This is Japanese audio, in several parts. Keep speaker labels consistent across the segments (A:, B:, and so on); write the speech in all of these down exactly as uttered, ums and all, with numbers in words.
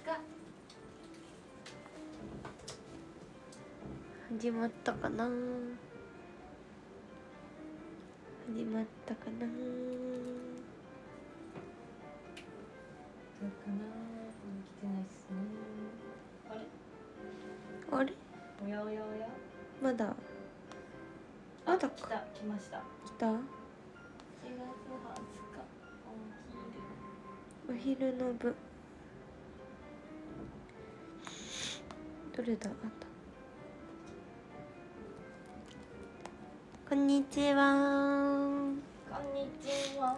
A: か。
B: 始まったかな。始まったかな。
A: どうかな。来てないっすね。あれ
B: あれ
A: おやおやおや。
B: まだまだか。
A: 来た、来ました。
B: 来た。
A: しがつはつか
B: お昼の部どれだ。あった。こんにちは。
A: こんにちは。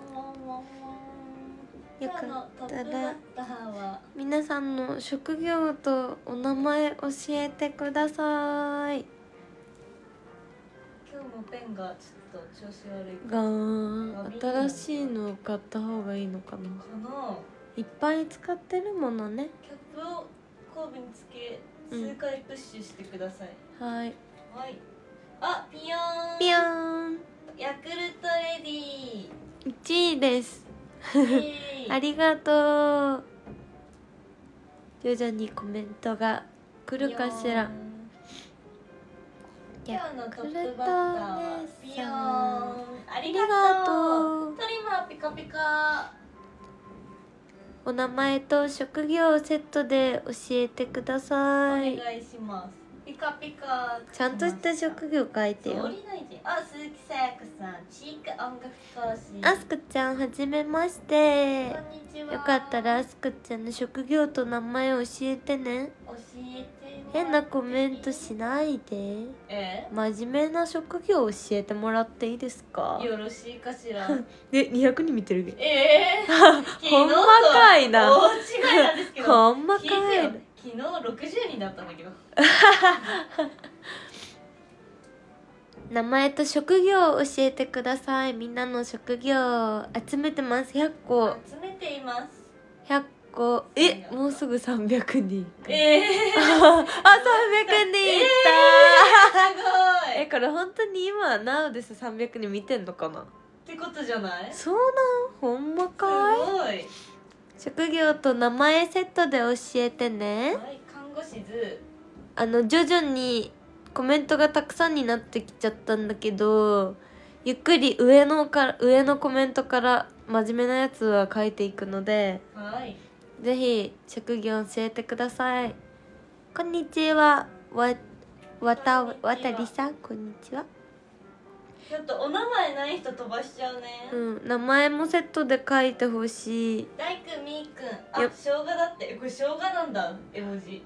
B: よかったら
A: は
B: 皆さんの職業とお名前教えてください。
A: 今日もペンがちょっと調子悪い
B: がー新しいのを買った方がいいのかな。
A: かな。
B: いっぱい使ってるものね。
A: キャップを後部につけ数回プッシュしてください、
B: うん、はい
A: はい。あ、ピヨーン
B: ピヨーン。
A: ヤクルトレディ
B: いちいです
A: ー
B: ありがとう。徐々にコメントが来るかしら。
A: 今日のトップバッターはピヨーン。ありがとう。トリマーピカピカ。
B: お名前と職業をセットで教えてください。
A: お願いします。ピカピカ。
B: ちゃんとした職業書いてよ。
A: あ、鈴木さやかさん、チーク音楽講師。
B: あすくちゃん、はじめまして。
A: こんにちは。
B: よかったらあすくちゃんの職業と名前教えてね。
A: 教えて。
B: 変なコメントしないで。
A: え？
B: 真面目な職業教えてもらっていいですか？
A: よろしいかしら。
B: で、にひゃくにん見てるけど。
A: ええー、
B: ほんまかいな。
A: 大違いなんですけど。
B: ほんまかいな。
A: 昨日ろくじゅうにんだったんだけど。
B: 名前と職業を教えてください。みんなの職業集めてます。ひゃっこ。
A: 集めています。
B: ひゃっこ。え、もうすぐさんびゃくにん。
A: ええー、
B: あ、さんびゃくにんいった、
A: えー、すごい。
B: え、これ本当に今 ナウ ですさんびゃくにん見てんのかな
A: ってことじゃない？
B: そうなん？ほんまかい？
A: すごい。
B: 職業と名前セットで教えてね。
A: はい、看護師図。
B: あの徐々にコメントがたくさんになってきちゃったんだけど、ゆっくり上のから上のコメントから真面目なやつは書いていくので、
A: はい。
B: ぜひ職業教えてください。こんにちは。わわたわたりさん、こんにちは。
A: ちょっとお名前ない人飛ばしちゃうね。
B: うん、名前もセットで書いてほしい。
A: 大工みーくん。あ、生姜だって。これ生姜なんだ。絵文字。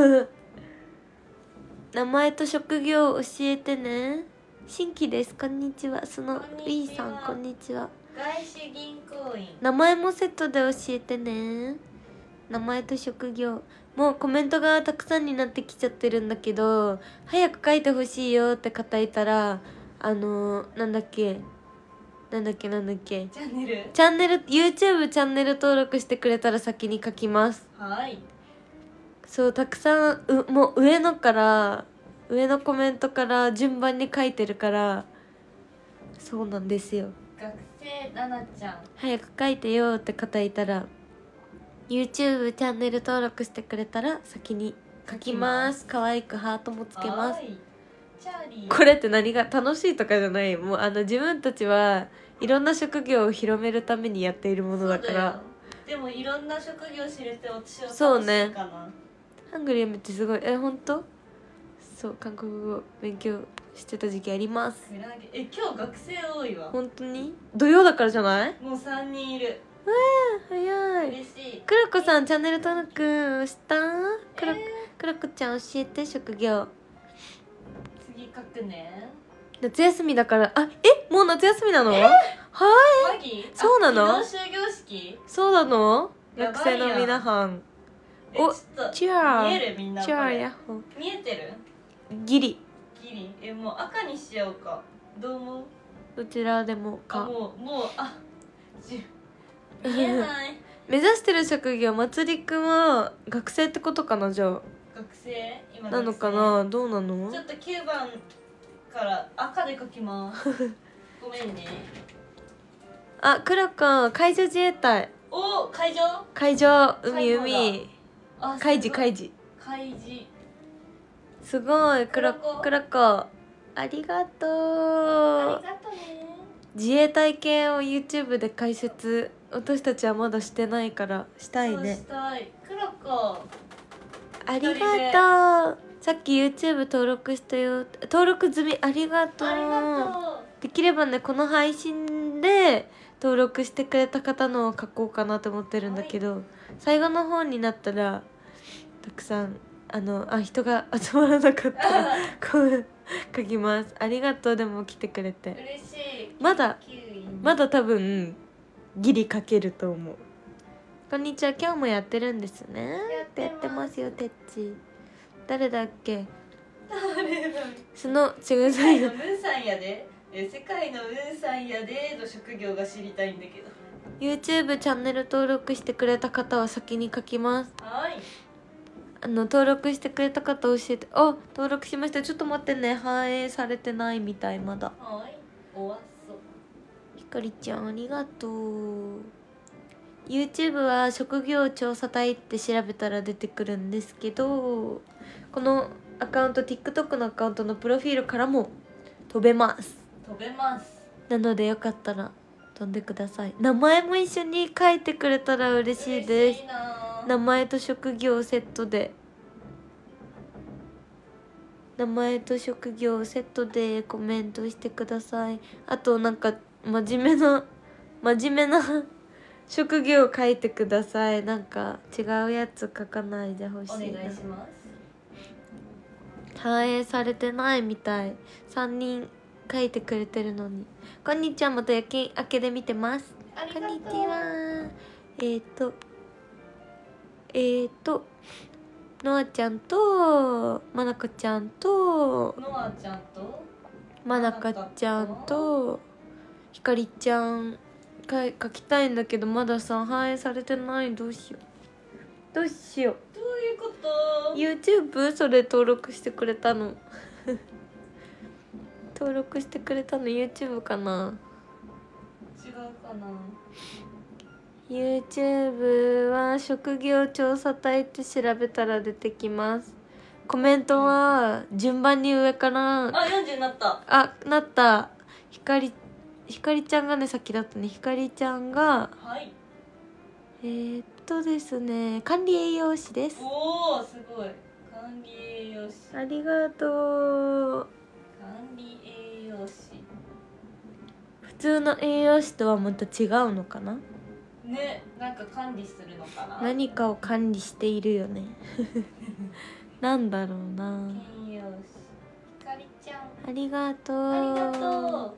B: 名前と職業を教えてね。新規です。こんにちは。その B さん、こんにちは。
A: 外資銀行員。
B: 名前もセットで教えてね。名前と職業。もうコメントがたくさんになってきちゃってるんだけど、早く書いてほしいよって方いたら、あのー、なんだっけなんだっけなんだっけ
A: チャンネル
B: チャンネル YouTube チャンネル登録してくれたら先に書きます。
A: はい。
B: そう、たくさんうもう上のから上のコメントから順番に書いてるから、そうなんですよ。
A: 学生ななちゃん。
B: 早く書いてよって方いたら YouTube チャンネル登録してくれたら先に書きます。可愛くハートもつけます。
A: チャーリー。
B: これって何が楽しいとかじゃない。もうあの自分たちはいろんな職業を広めるためにやっているものだから。
A: でもいろんな職業知れて私は楽しいかな。
B: そうね。ハングリーめっちゃすごい。え、本当？そう、韓国語勉強してた時期あります。
A: え、今日学生多いわ。
B: 本当に？土曜だからじゃない？
A: もうさんにんいる。
B: えー、早い。
A: 嬉しい。
B: クロコさんチャンネル登録した？クロ、えー、クロコちゃん教えて職業。
A: 次書くね。
B: 夏休みだから。あ、え、もう夏休みなの？えー、はい。
A: マギ？
B: そうなの？
A: 終業式？
B: そうなの？学生の皆さん。
A: お、チ
B: ャー。
A: 見えるみんな。
B: チャーやっほ。
A: 見えてる？
B: ギリ。
A: ギリ。え、もう赤にしようか。どう思う？
B: どちらでもか。
A: もうもうあ。見えない。
B: 目指してる職業、まつりくんは学生ってことかな。じゃあ
A: 学生今
B: なのかな。どうなの？
A: ちょっときゅうばんから赤で書きますごめんね。
B: あ、クロくん海上自衛隊。
A: お、海上
B: 海上海海
A: あ
B: カイジ
A: すご
B: カイジ
A: カイジ
B: すごいクラ
A: クロコ
B: クラコありがとう
A: ありがとね。
B: 自衛隊系を YouTube で解説私たちはまだしてないからしたい
A: そう
B: ね
A: したい。クロコ
B: ありがとうさっき YouTube 登録したよ登録済みありがとう
A: ありがとう。
B: できればねこの配信で登録してくれた方のを書こうかなと思ってるんだけど、最後の方になったらたくさんあのあ人が集まらなかったらこう書きますありがとうでも来てくれて
A: 嬉しい。
B: まだ
A: キウイ
B: まだ多分ギリ書けると思うこんにちは今日もやってるんですね
A: やってます
B: やってますよてっち誰だっけ
A: 誰だ
B: その違う
A: 世界
B: 最後
A: のムーさんやでえ世界のムーさんやでの職業が知りたいんだけど。
B: YouTube チャンネル登録してくれた方は先に書きます
A: はい
B: あの登録してくれた方教えてあ登録しましたちょっと待ってね反映されてないみたいまだ
A: はいおわっそ
B: ひかりちゃんありがとう YouTube は職業調査隊って調べたら出てくるんですけどこのアカウント TikTok のアカウントのプロフィールからも飛べます
A: 飛べます。
B: なのでよかったら飛んでください名前も一緒に書いてくれたら嬉しいです
A: 嬉しいな
B: 名前と職業セットで名前と職業セットでコメントしてくださいあとなんか真面目な真面目な職業書いてくださいなんか違うやつ書かないでほし
A: お願い
B: いな
A: します。
B: 反映されてないみたいさんにん書いてくれてるのにこんにちはまた夜勤明けで見てます
A: ありがとう。
B: こんにちはえーとえーとのあちゃんとまなこちゃんと
A: ノアちゃんと
B: まなかちゃんとひかりちゃんか書きたいんだけどまださ反映されてないどうしようどうしよ
A: どういうこ
B: う
A: と？
B: YouTube それ登録してくれたの登録してくれたの YouTube かな
A: 違うかな。
B: YouTube は職業調査隊って調べたら出てきますコメントは順番に上から
A: あ、よんじゅうになった。
B: あなったひかりひかりちゃんがね先だったねひかりちゃんが
A: はい
B: えー、っとですね管理栄養士です
A: おおすごい。管理栄養士
B: ありがとう
A: 管理栄養士
B: 普通の栄養士とはまた違うのかな
A: ね、なんか管理するのかな。
B: 何かを管理しているよねなんだろうな
A: 兼用士ひかりちゃん
B: ありがとう
A: ありがとう。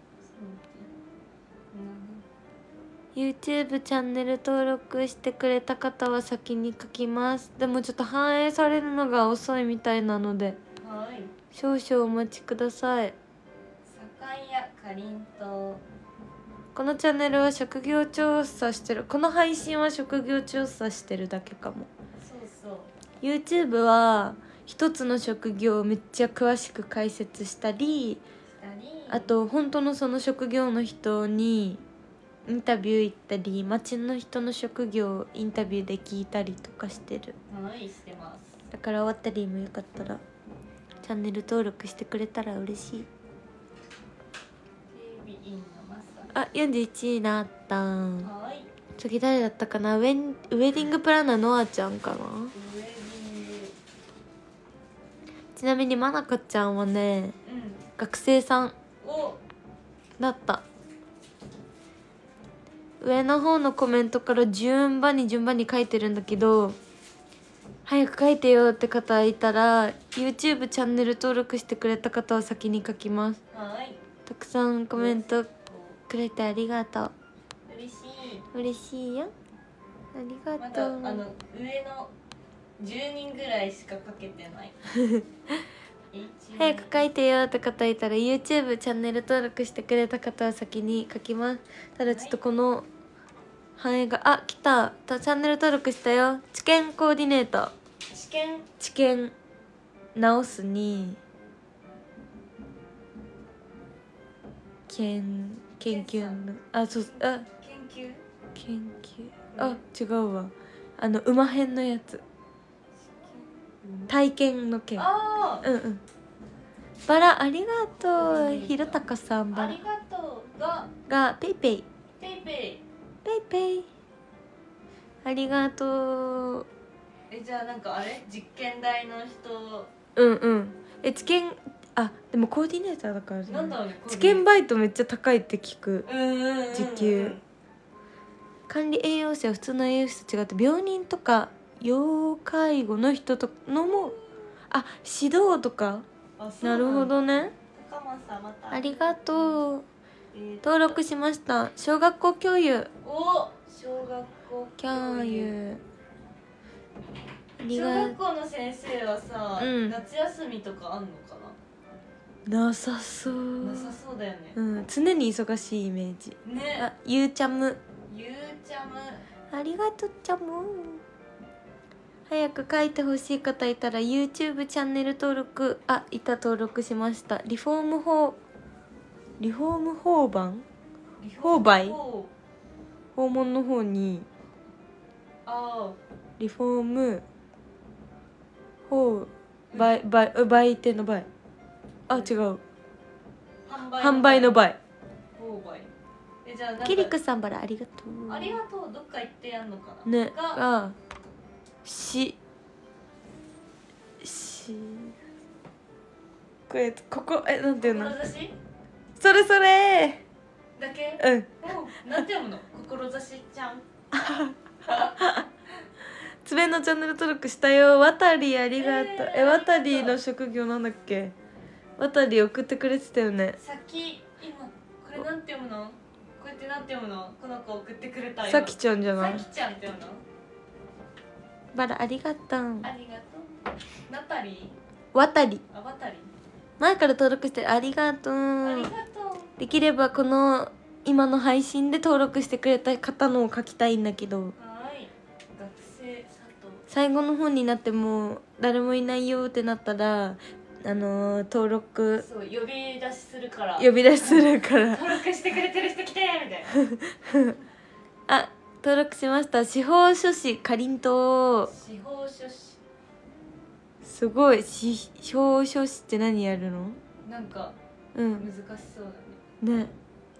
B: YouTube チャンネル登録してくれた方は先に書きますでもちょっと反映されるのが遅いみたいなので
A: はい
B: 少々お待ちください
A: 酒屋かりんと
B: このチャンネルは職業調査してるこの配信は職業調査してるだけかも
A: そうそう
B: YouTube は一つの職業をめっちゃ詳しく解説したり
A: 二人
B: あと本当のその職業の人にインタビュー行ったり街の人の職業をインタビューで聞いたりとかしてる
A: はいしてます
B: だから終わったりもよかったらチャンネル登録してくれたら嬉しい
A: 警備員のマサ
B: あよんじゅういちになった
A: はい
B: 次誰だったかなウェンウェディングプランナーのあちゃんかな
A: ウェディング
B: ちなみにまなかちゃんはね
A: うん
B: 学生さん
A: お
B: だった上の方のコメントから順番に順番に書いてるんだけど早く書いてよって方いたら YouTube チャンネル登録してくれた方は先に書きます
A: はい
B: たくさんコメントくれてありがとう
A: 嬉しい
B: 嬉しいよありが
A: まだ
B: とう、
A: あの上のじゅうにんぐらいしかかけてない
B: 早く書いてよって方いたら YouTube チャンネル登録してくれた方は先に書きますただちょっとこの反映があ来たたチャンネル登録したよ知見コーディネーター
A: 試験
B: 知見直すに研研究のあそうあ
A: 研究
B: 研究あ違うわあの馬編のやつ体験の件。
A: あ
B: うんうん。バラありがとう。ひろたかさんバラ
A: あありがとうが
B: がペイペイ
A: ペイペイ。
B: ペイペイありがとう。
A: えじゃあなんかあれ実験台の人
B: うんうんえ知見あでもコーディネーターだからじゃ
A: なんだろうね。
B: 知見バイトめっちゃ高いって聞く。
A: うんうんうんうん。
B: 時給管理栄養士は普通の栄養士と違って病人とか要介護の人とのもあ指導とか。
A: あそう
B: なるほどね。
A: 高松さんまた
B: ありがとう。
A: えーと
B: 登録しました。小学校教諭
A: お小学校
B: 教諭あり
A: 小
B: が
A: 学校の先生はさ、
B: うん
A: 夏休みとかあんのか
B: なさそう
A: な。なさそうだよね。
B: うん常に忙しいイメージ。
A: ね
B: あゆうちゃむ
A: ゆうちゃむ
B: ありがとうちゃむ。早く書いてほしい方いたら YouTube チャンネル登録あいた登録しました。リフォーム法リフォーム法番購買
A: お
B: 訪問の方に
A: あ
B: リフォーム法売売売店の売あ違う
A: ー販売
B: 販売の売。
A: 購買えじゃあなんか
B: キリクさんからありがとう。
A: ありがとうどっか行ってやんのかな。
B: ね
A: が
B: がししこれここえなんていうの
A: 志
B: それそれ
A: だけ
B: うん
A: おなんて読むの志ちゃん。
B: 爪のチャンネル登録したよ。わたりありがとう。
A: えー
B: えわたりの職業なんだっけ。わたり送ってくれてたよね。
A: さっき今これなんて読むのこうやってなんて読むのこの子送ってくれた。
B: さきちゃんじゃない
A: さきちゃんって読むの。
B: バラありがとう。
A: ありがとうナタリ
B: わたり
A: ーあわたり
B: 前から登録してるありがと
A: あり
B: う。
A: がとう。
B: できればこの今の配信で登録してくれた方のを書きたいんだけど
A: はーい学生佐藤
B: 最後の方になっても誰もいないよってなったらあのー登録
A: そう呼び出しするから
B: 呼び出しするから
A: 登録してくれてる人来てみたいな。
B: あ登録しました。司法書士かりんとう
A: 司法書士
B: すごい司法書士って何やるの。
A: なんか
B: うん
A: 難しそうだね。
B: ね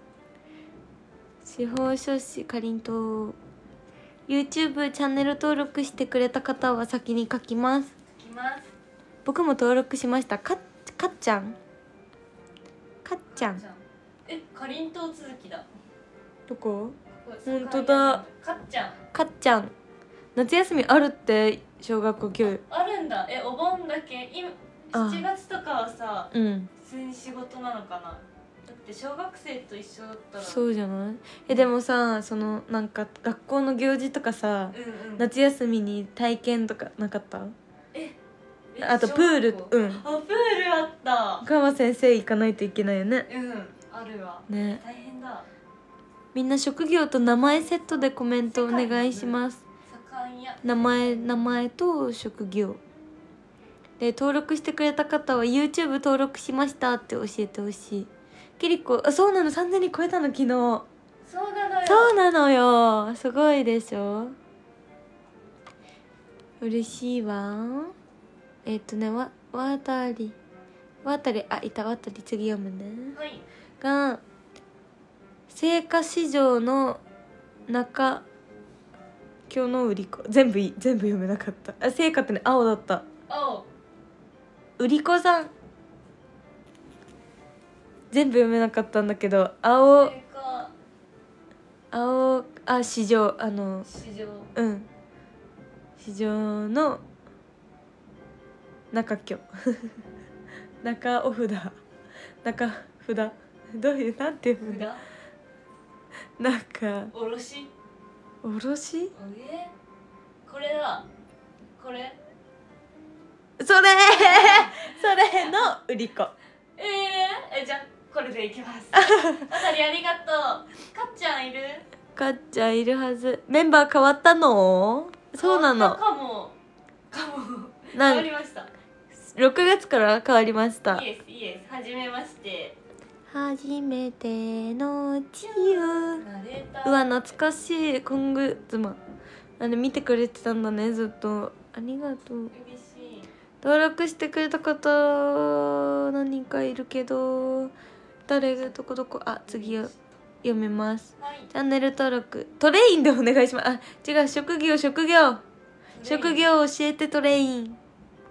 B: 司法書士かりんとう YouTube チャンネル登録してくれた方は先に書きます。
A: いきます。
B: 僕も登録しました。かかっちゃんかっちゃん
A: じゃんえかりんとう続きだ。
B: どこ
A: これ
B: ほんとだ
A: かっちゃん
B: かっちゃん夏休みあるって小学校教諭。
A: あるんだ。えお盆だけ今
B: あ
A: しちがつとかはさ
B: うん
A: 普通に仕事なのかな。だって小学生と一緒だったら
B: そうじゃない。えでもさそのなんか学校の行事とかさ
A: うんうん
B: 夏休みに体験とかなかった？
A: え
B: あとプール
A: 小学校
B: うん
A: あプールあった。
B: 岡山先生行かないといけないよね。
A: うんあるわ
B: ね
A: 大変だ。
B: みんな職業と名前セットでコメントお願いします。
A: 盛んや
B: 名前名前と職業で登録してくれた方は YouTube 登録しましたって教えてほしい。キリコあそうなのさんぜんにん超えたの昨日。
A: そうなのよ。
B: そうなのよすごいでしょ。嬉しいわ。えっとねわわたりわたりあいたわたり次読むね。
A: はい
B: が青果市場の中今日の売り子全部いい全部読めなかった。あ青果ってね青だった。
A: 青
B: 売り子さん全部読めなかったんだけど青
A: それか
B: 青あ市場あの
A: 市場
B: うん市場の中今日中お札中札どういうなんて読むんだ
A: 札
B: なんか
A: おろし
B: おろし
A: えこれだこれ
B: それそれの売り子。
A: えー、えじゃあこれでいきます。あたりありがとう。かっちゃんいる？
B: かっちゃんいるはず。メンバー変わったの？そうな
A: 変わ
B: の
A: ったかもかも
B: なん
A: 変わりました。
B: ろくがつから変わりました。
A: イエスイエスはじめまして。
B: 初めてのチュ
A: ナレーター
B: ーうわ懐かしいコング妻あれ見てくれてたんだねずっとありがとう。
A: 嬉しい。
B: 登録してくれた方何人かいるけど、誰がどこどこ、あ、次を読みます。
A: はい。
B: チャンネル登録トレインでお願いします。あ、違う、職業職業職業教えてトレイン。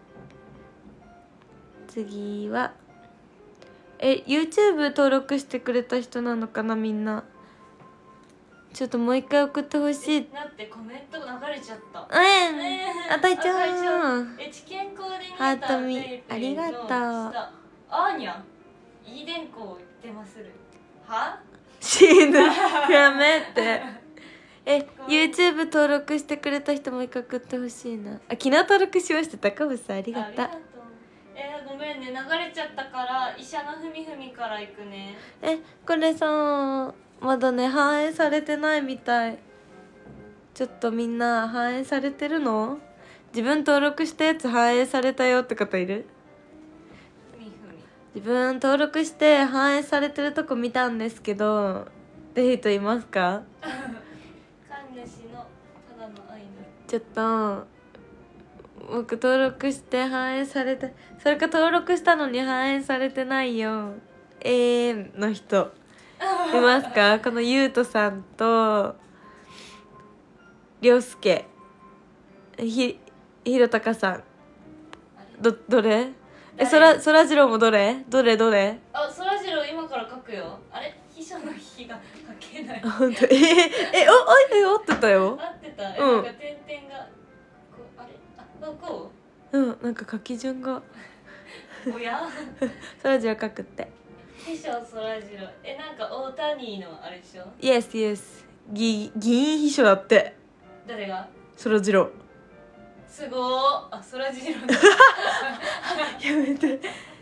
B: 次はえ YouTube 登録してくれた人なのかな、みんな。ちょっともう一回送ってほしい。
A: だってコメント流れちゃった。
B: うん、
A: えー
B: あたいちゃ
A: あたいちゃ
B: ん。
A: え、知見コーディネ
B: ハー
A: ーター
B: トミ
A: ペイペイの
B: ありがとう
A: 下アーニャいい電光言ってまするは
B: 死ぬやめて。え YouTube 登録してくれた人もう一回送ってほしいな。あ、昨日登録しました。高渕さんありがとう。
A: えー、ごめんね、流れちゃったから医者のふみふみから行くね。
B: え、これさまだね反映されてないみたい。ちょっとみんな反映されてるの？自分登録したやつ反映されたよって方いる？
A: ふみふみ
B: 自分登録して反映されてるとこ見たんですけど、って人いますか？
A: 神主のただのアイドル。
B: ちょっと僕登録して反映されて、それか登録したのに反映されてないよ永遠の人いますか？このゆうとさんとりょうすけ、ひひろたかさん、どどれ？え、そらそらじろうもどれ？どれどれ？
A: あ、そらジロー今から書くよ。あれ秘書の日が書けない。
B: 本当？えええ、おおい合ってたよ。
A: 合ってた。え、
B: うん
A: なんか点々がこうあれあこ
B: うん、なんか書き順が
A: うおや
B: そらじろう書くって。
A: 秘書そらジローえなんか大谷のあれでしょ。
B: イエスイエス、議議員秘書だって。
A: 誰が？
B: そらじろう
A: すごー。あ、そらジロー
B: やめて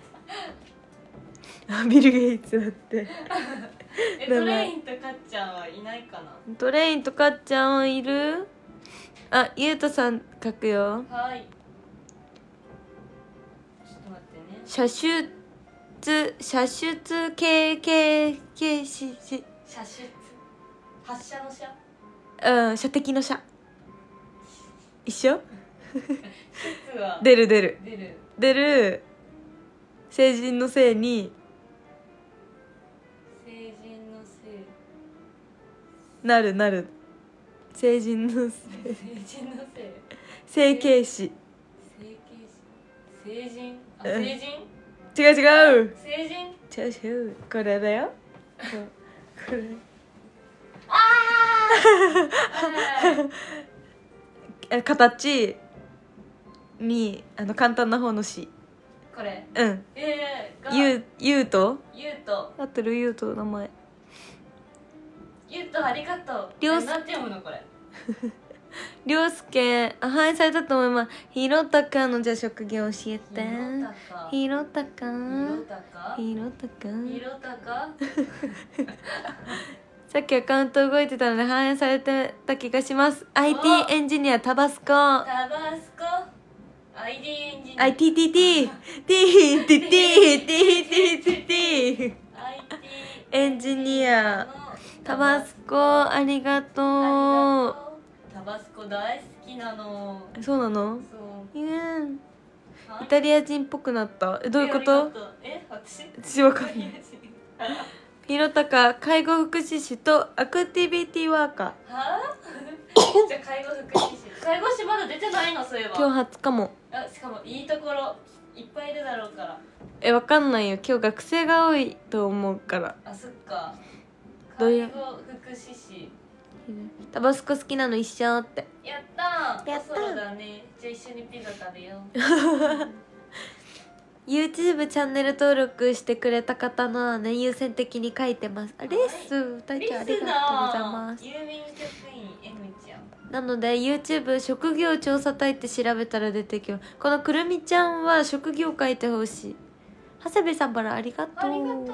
B: あ、ビル・ゲイツだって
A: え、トレインとかっちゃんはいないかな。
B: トレインとかっちゃんはいる？あ、ゆうとさん書くよ。
A: はいちょっと待ってね。
B: 射出射出経験系しし
A: 射出発射の射
B: うん、射的の射一緒？
A: 出は
B: 出る出る
A: 出る
B: 出る成人のせいに
A: 成人のせい
B: なるなる成人のせい
A: 成人のせい
B: 成形詞。
A: 成形詞成人あ
B: うん
A: 成人
B: 違う違う
A: 成人
B: 違う違う、これだよ。ここれえ形にあの簡単な方の詞。
A: これ
B: うん。
A: えー、が
B: ゆうゆうと
A: ゆうと
B: 合ってる？ゆうと名前。
A: ゆうとありがとう。
B: りょうす
A: えなんて読むのこれ。
B: りょうすけ、あ、反映されたと思います。ひろたかのじゃあ職業教えて。
A: ひろたか
B: ひろたか
A: ひろたか
B: ひろたか
A: ひろたか
B: さっきアカウント動いてたので反映されてた気がします。 アイティー エンジニアタバスコ
A: タバスコ アイディー エンジニア
B: アイティーティーティーティーティーティーティーティーティーティー
A: アイティー
B: エンジニアタバスコありがとう。
A: タバスコ大好きなの。
B: そうなの？
A: そう
B: うん
A: はい
B: イタリア人っぽくなった。え、どういうこ
A: え
B: と？
A: ありがうえ私
B: 私わかんない。ひろたか介護福祉士とアクティビティワーカー。
A: はあじゃあ介護福祉士介護士まだ出てないのそういえば。
B: 今日初かも。
A: あしかもいいところいっぱいいるだろうから。
B: え、わかんないよ。今日学生が多いと思うから。
A: あそっか
B: どういう
A: 介護福祉士
B: タバスコ好きなの一緒って。
A: やったー
B: やったー
A: そうだね。じゃあ一緒にピザ食べよう
B: YouTube チャンネル登録してくれた方のはね優先的に書いてます。あレッス大
A: リス
B: ちゃんありがとうございます。
A: 郵便局員 M ちゃん
B: なので YouTube 職業調査隊って調べたら出てきます。このくるみちゃんは職業書いてほしい。長谷部さんからありがとう。
A: ありがとう。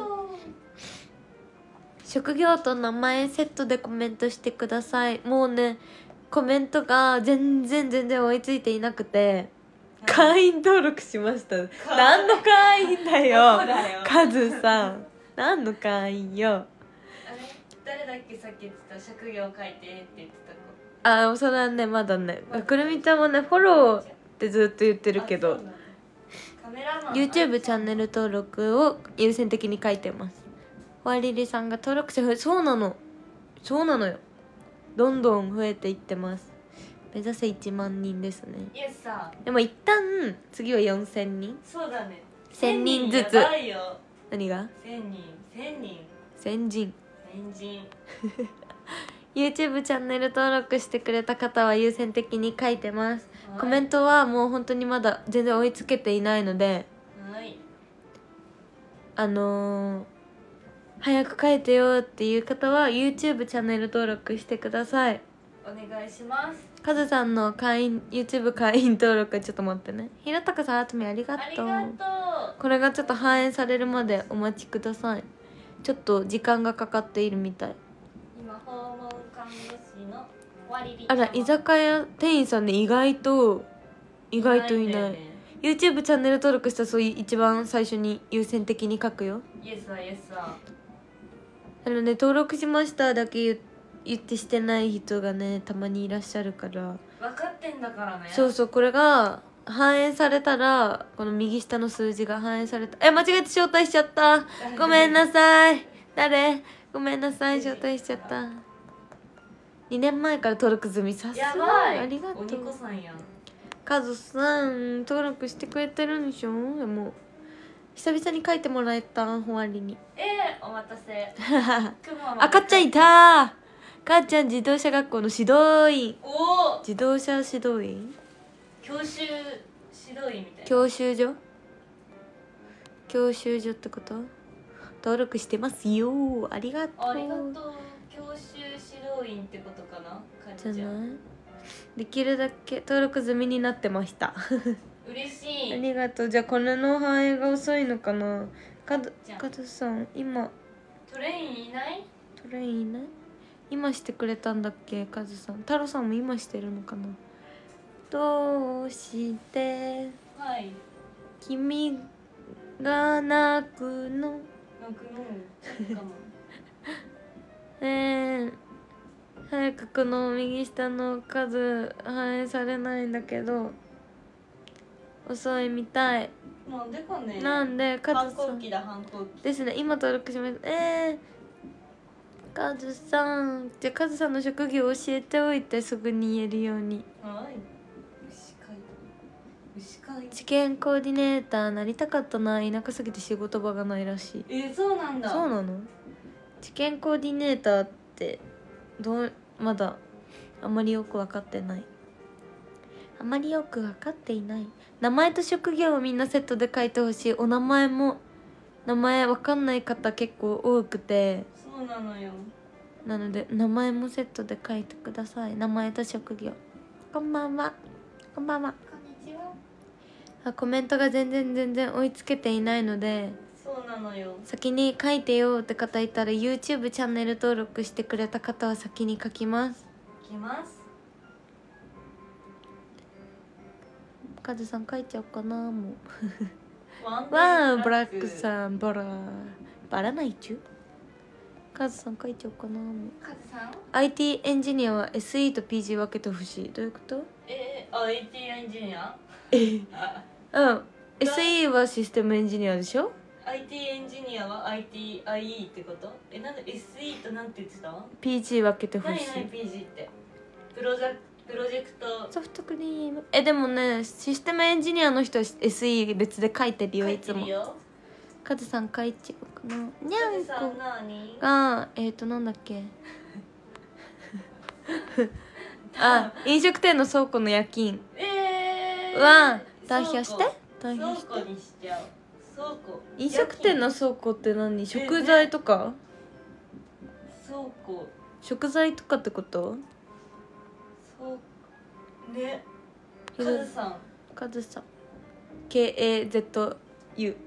B: 職業と名前セットでコメントしてください。もうねコメントが全然全然追いついていなくて会員登録しました。何の会員だよ
A: どこだよ
B: カズさん何の会員よ。
A: あれ誰だっけさっき言ってた職業書いてって言ってた子。
B: あ、それはねまだねくるみちゃんもねフォローってずっと言ってるけど
A: カメラマン
B: YouTube チャンネル登録を優先的に書いてます。わりりさんが登録者増え、そうなのそうなのよ。どんどん増えていってます。目指せいちまんにんですね。
A: イエスさ
B: でも一旦次はよんせんにん。
A: そうだね。
B: せんにんずつ。
A: やばいよ。
B: 何が
A: せんにんせんにん
B: 先人。
A: 先人。
B: YouTube チャンネル登録してくれた方は優先的に書いてます。
A: はい
B: コメントはもう本当にまだ全然追いつけていないので、
A: はい
B: あのー、早く書いてよっていう方は YouTube チャンネル登録してください。
A: お願いします。
B: カズさんの会員 YouTube 会員登録ちょっと待ってね。ひろたかさんあつみありが
A: あり
B: とう。
A: がとう。
B: これがちょっと反映されるまでお待ちください。ちょっと時間がかかっているみたい。
A: 今訪問看護師の割り
B: あら、居酒屋店員さんね、意外と意外といない。YouTube チャンネル登録したらそういう一番最初に優先的に書くよ。
A: イエスさイエスさ。
B: あのね、登録しましただけ言言ってしてない人がねたまにいらっしゃるから。
A: 分かってんだからね。
B: そうそう、これが反映されたらこの右下の数字が反映された。え、間違えて招待しちゃった。ごめんなさい。誰？ごめんなさい、招待しちゃった。にねんまえから登録済み。さす
A: や
B: が。
A: ばい。
B: ありがとう。
A: おにこさんやん。
B: カズさん登録してくれてるんでしょ。でも久々に書いてもらえた。終わりに。
A: えー、お待たせ。
B: あ、かっちゃんいたー。かっちゃん自動車学校の指導員。
A: おお。
B: 自動車指導員。
A: 教習指導員みたいな。
B: 教習所。教習所ってこと。登録してますよ。ありがとう。
A: ありがとう。教習指導員ってことかな。かっちゃん。
B: できるだけ登録済みになってました。
A: 嬉しい。
B: ありがとう。じゃあこれの反映が遅いのかな。かずかずさん今
A: トレインいない？
B: トレインいない？今してくれたんだっけ。かずさん、太郎さんも今してるのかな。どうして
A: はい
B: 君が泣くの。
A: 泣くのそうかも。
B: えー、早くこの右下の数反映されないんだけど遅いみたい。
A: なんでかね。
B: なんでカ
A: 反
B: ズさん
A: 抗期だ反抗期
B: ですね。今登録しました。えー、カズさん、じゃあカズさんの職業教えておいて、すぐに言えるように。
A: はい牛飼い牛飼い
B: 治験コーディネーターなりたかったな。田舎すぎて仕事場がないらしい。
A: えー、そうなんだ。
B: そうなの。治験コーディネーターってどう、まだあんまりよく分かってない。あまりよく分かっていない。名前と職業をみんなセットで書いてほしい。お名前も名前分かんない方結構多くて、
A: そうなのよ。
B: なので名前もセットで書いてください。名前と職業。こんばんは。こんばんは。
A: こんにちは。
B: あ、コメントが全然全然追いつけていないので、
A: そうなのよ。
B: 先に書いてよって方いたら YouTube チャンネル登録してくれた方は先に書きます。
A: 来ます。
B: カズさん書いちゃおうかな。もう
A: ワン
B: わあ、ブラックさんバラバラないちゅ。カズさん書いちゃおうかな。もう
A: カズさん
B: アイティー エンジニアは エスイー と ピージー 分けてほしい。どういうこと？
A: えー、アイティー エンジニア
B: え
A: あ
B: うん、 エスイー はシステムエンジニアでしょ。
A: アイティー エンジニアは アイティーアイイー ってこと？え、なんで エスイー となんて言ってた？
B: ピージー 分けてほ
A: 何
B: しい。
A: 何 ピージー ってプロジェプロジェクト
B: ソフトクリーム。え、でもね、システムエンジニアの人は エスイー 別で書いてるよ。
A: 書
B: いつも
A: いてるよ。
B: カズさん書いちゃおうかな。にゃ
A: カズさん
B: んこ
A: 何？
B: がえっ、ー、となんだっけあ、飲食店の倉庫の夜勤
A: えー、
B: は代表して代
A: 倉
B: 表して
A: 庫にしちゃう。倉庫
B: 飲食店の倉庫って何？食材とか？
A: 倉庫
B: 食材とかってこと？
A: そうね。カズさん
B: カズさん ケーエーゼットユー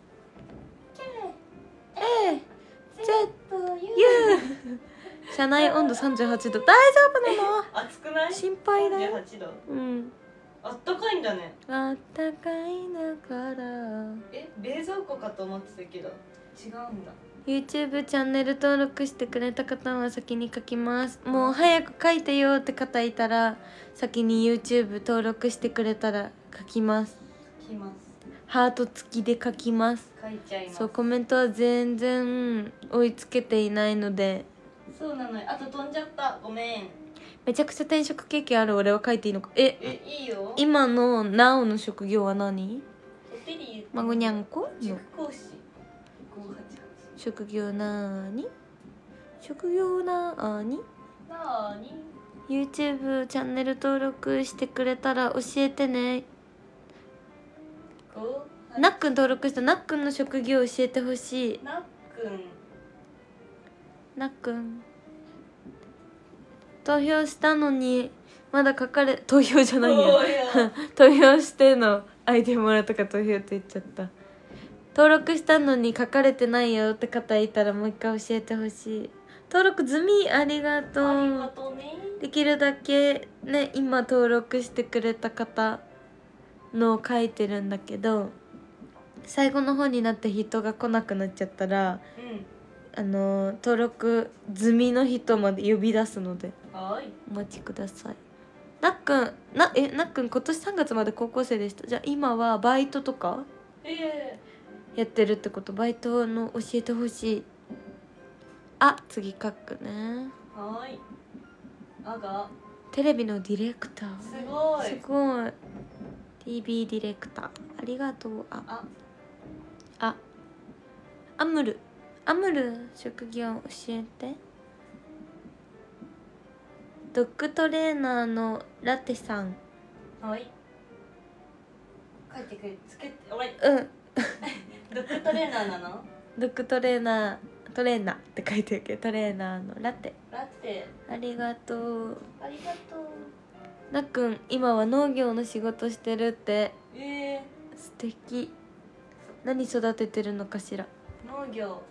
B: エーゼットユー 車内温度さんじゅうはちど。大丈夫なの？
A: 暑くない？
B: 心配だよ。
A: さんじゅうはちど。
B: うん
A: あったかいんだね。
B: あったかいだから
A: え、冷蔵庫かと思ってたけど違うんだ。
B: YouTube チャンネル登録してくれた方は先に書きます。もう早く書いてよって方いたら先に YouTube 登録してくれたら書きます。
A: 来ます。
B: ハート付きで書きます。
A: 書いちゃいます。
B: そう、コメントは全然追いつけていないので。
A: そうなのよ。あと飛んじゃった、ごめん。
B: めちゃくちゃ転職経験ある俺は書いていいのか。え
A: え、いいよ。
B: 今のなおの職業は何？
A: おてり
B: 孫にゃんこの
A: 塾講師ごーはちはち。
B: 職業なーに職業なーに
A: なーに
B: YouTube チャンネル登録してくれたら教えてね。
A: ごーはち。
B: なっくん登録した。なっくんの職業教えてほしい。
A: なっくん。
B: なっくん投票したのにまだ書かれ投票じゃないや
A: おーよ
B: 投票してのアイテムもらったから投票って言っちゃった。登録したのに書かれてないよって方いたらもう一回教えてほしい。登録済み、ありがとう。
A: ありがとうね。
B: できるだけね、今登録してくれた方のを書いてるんだけど、最後の方になって人が来なくなっちゃったら、
A: うん。
B: あの登録済みの人まで呼び出すので
A: はーい。
B: お待ちください。なっくんなえなっくん今年さんがつまで高校生でした。じゃあ今はバイトとか
A: え
B: やってるってこと？バイトの教えてほしい。あ、次書くね。
A: ー、はーい。あが
B: テレビのディレクター。
A: すごい。
B: すごい。 ティービー ディレクターありがとう。あ
A: あ、
B: あアムルアムル職業教えて。ドッグトレーナーのラテさん。
A: はい。書いてくれ、つけて、おい。
B: うん
A: ドッグトレーナーなの？
B: ドッグトレーナートレーナーって書いてるけどトレーナーのラテ。
A: ラテ。
B: ありがとう。
A: ありがとう。
B: なっくん今は農業の仕事してるって。
A: え
B: 素敵。何育ててるのかしら。
A: ー、農業。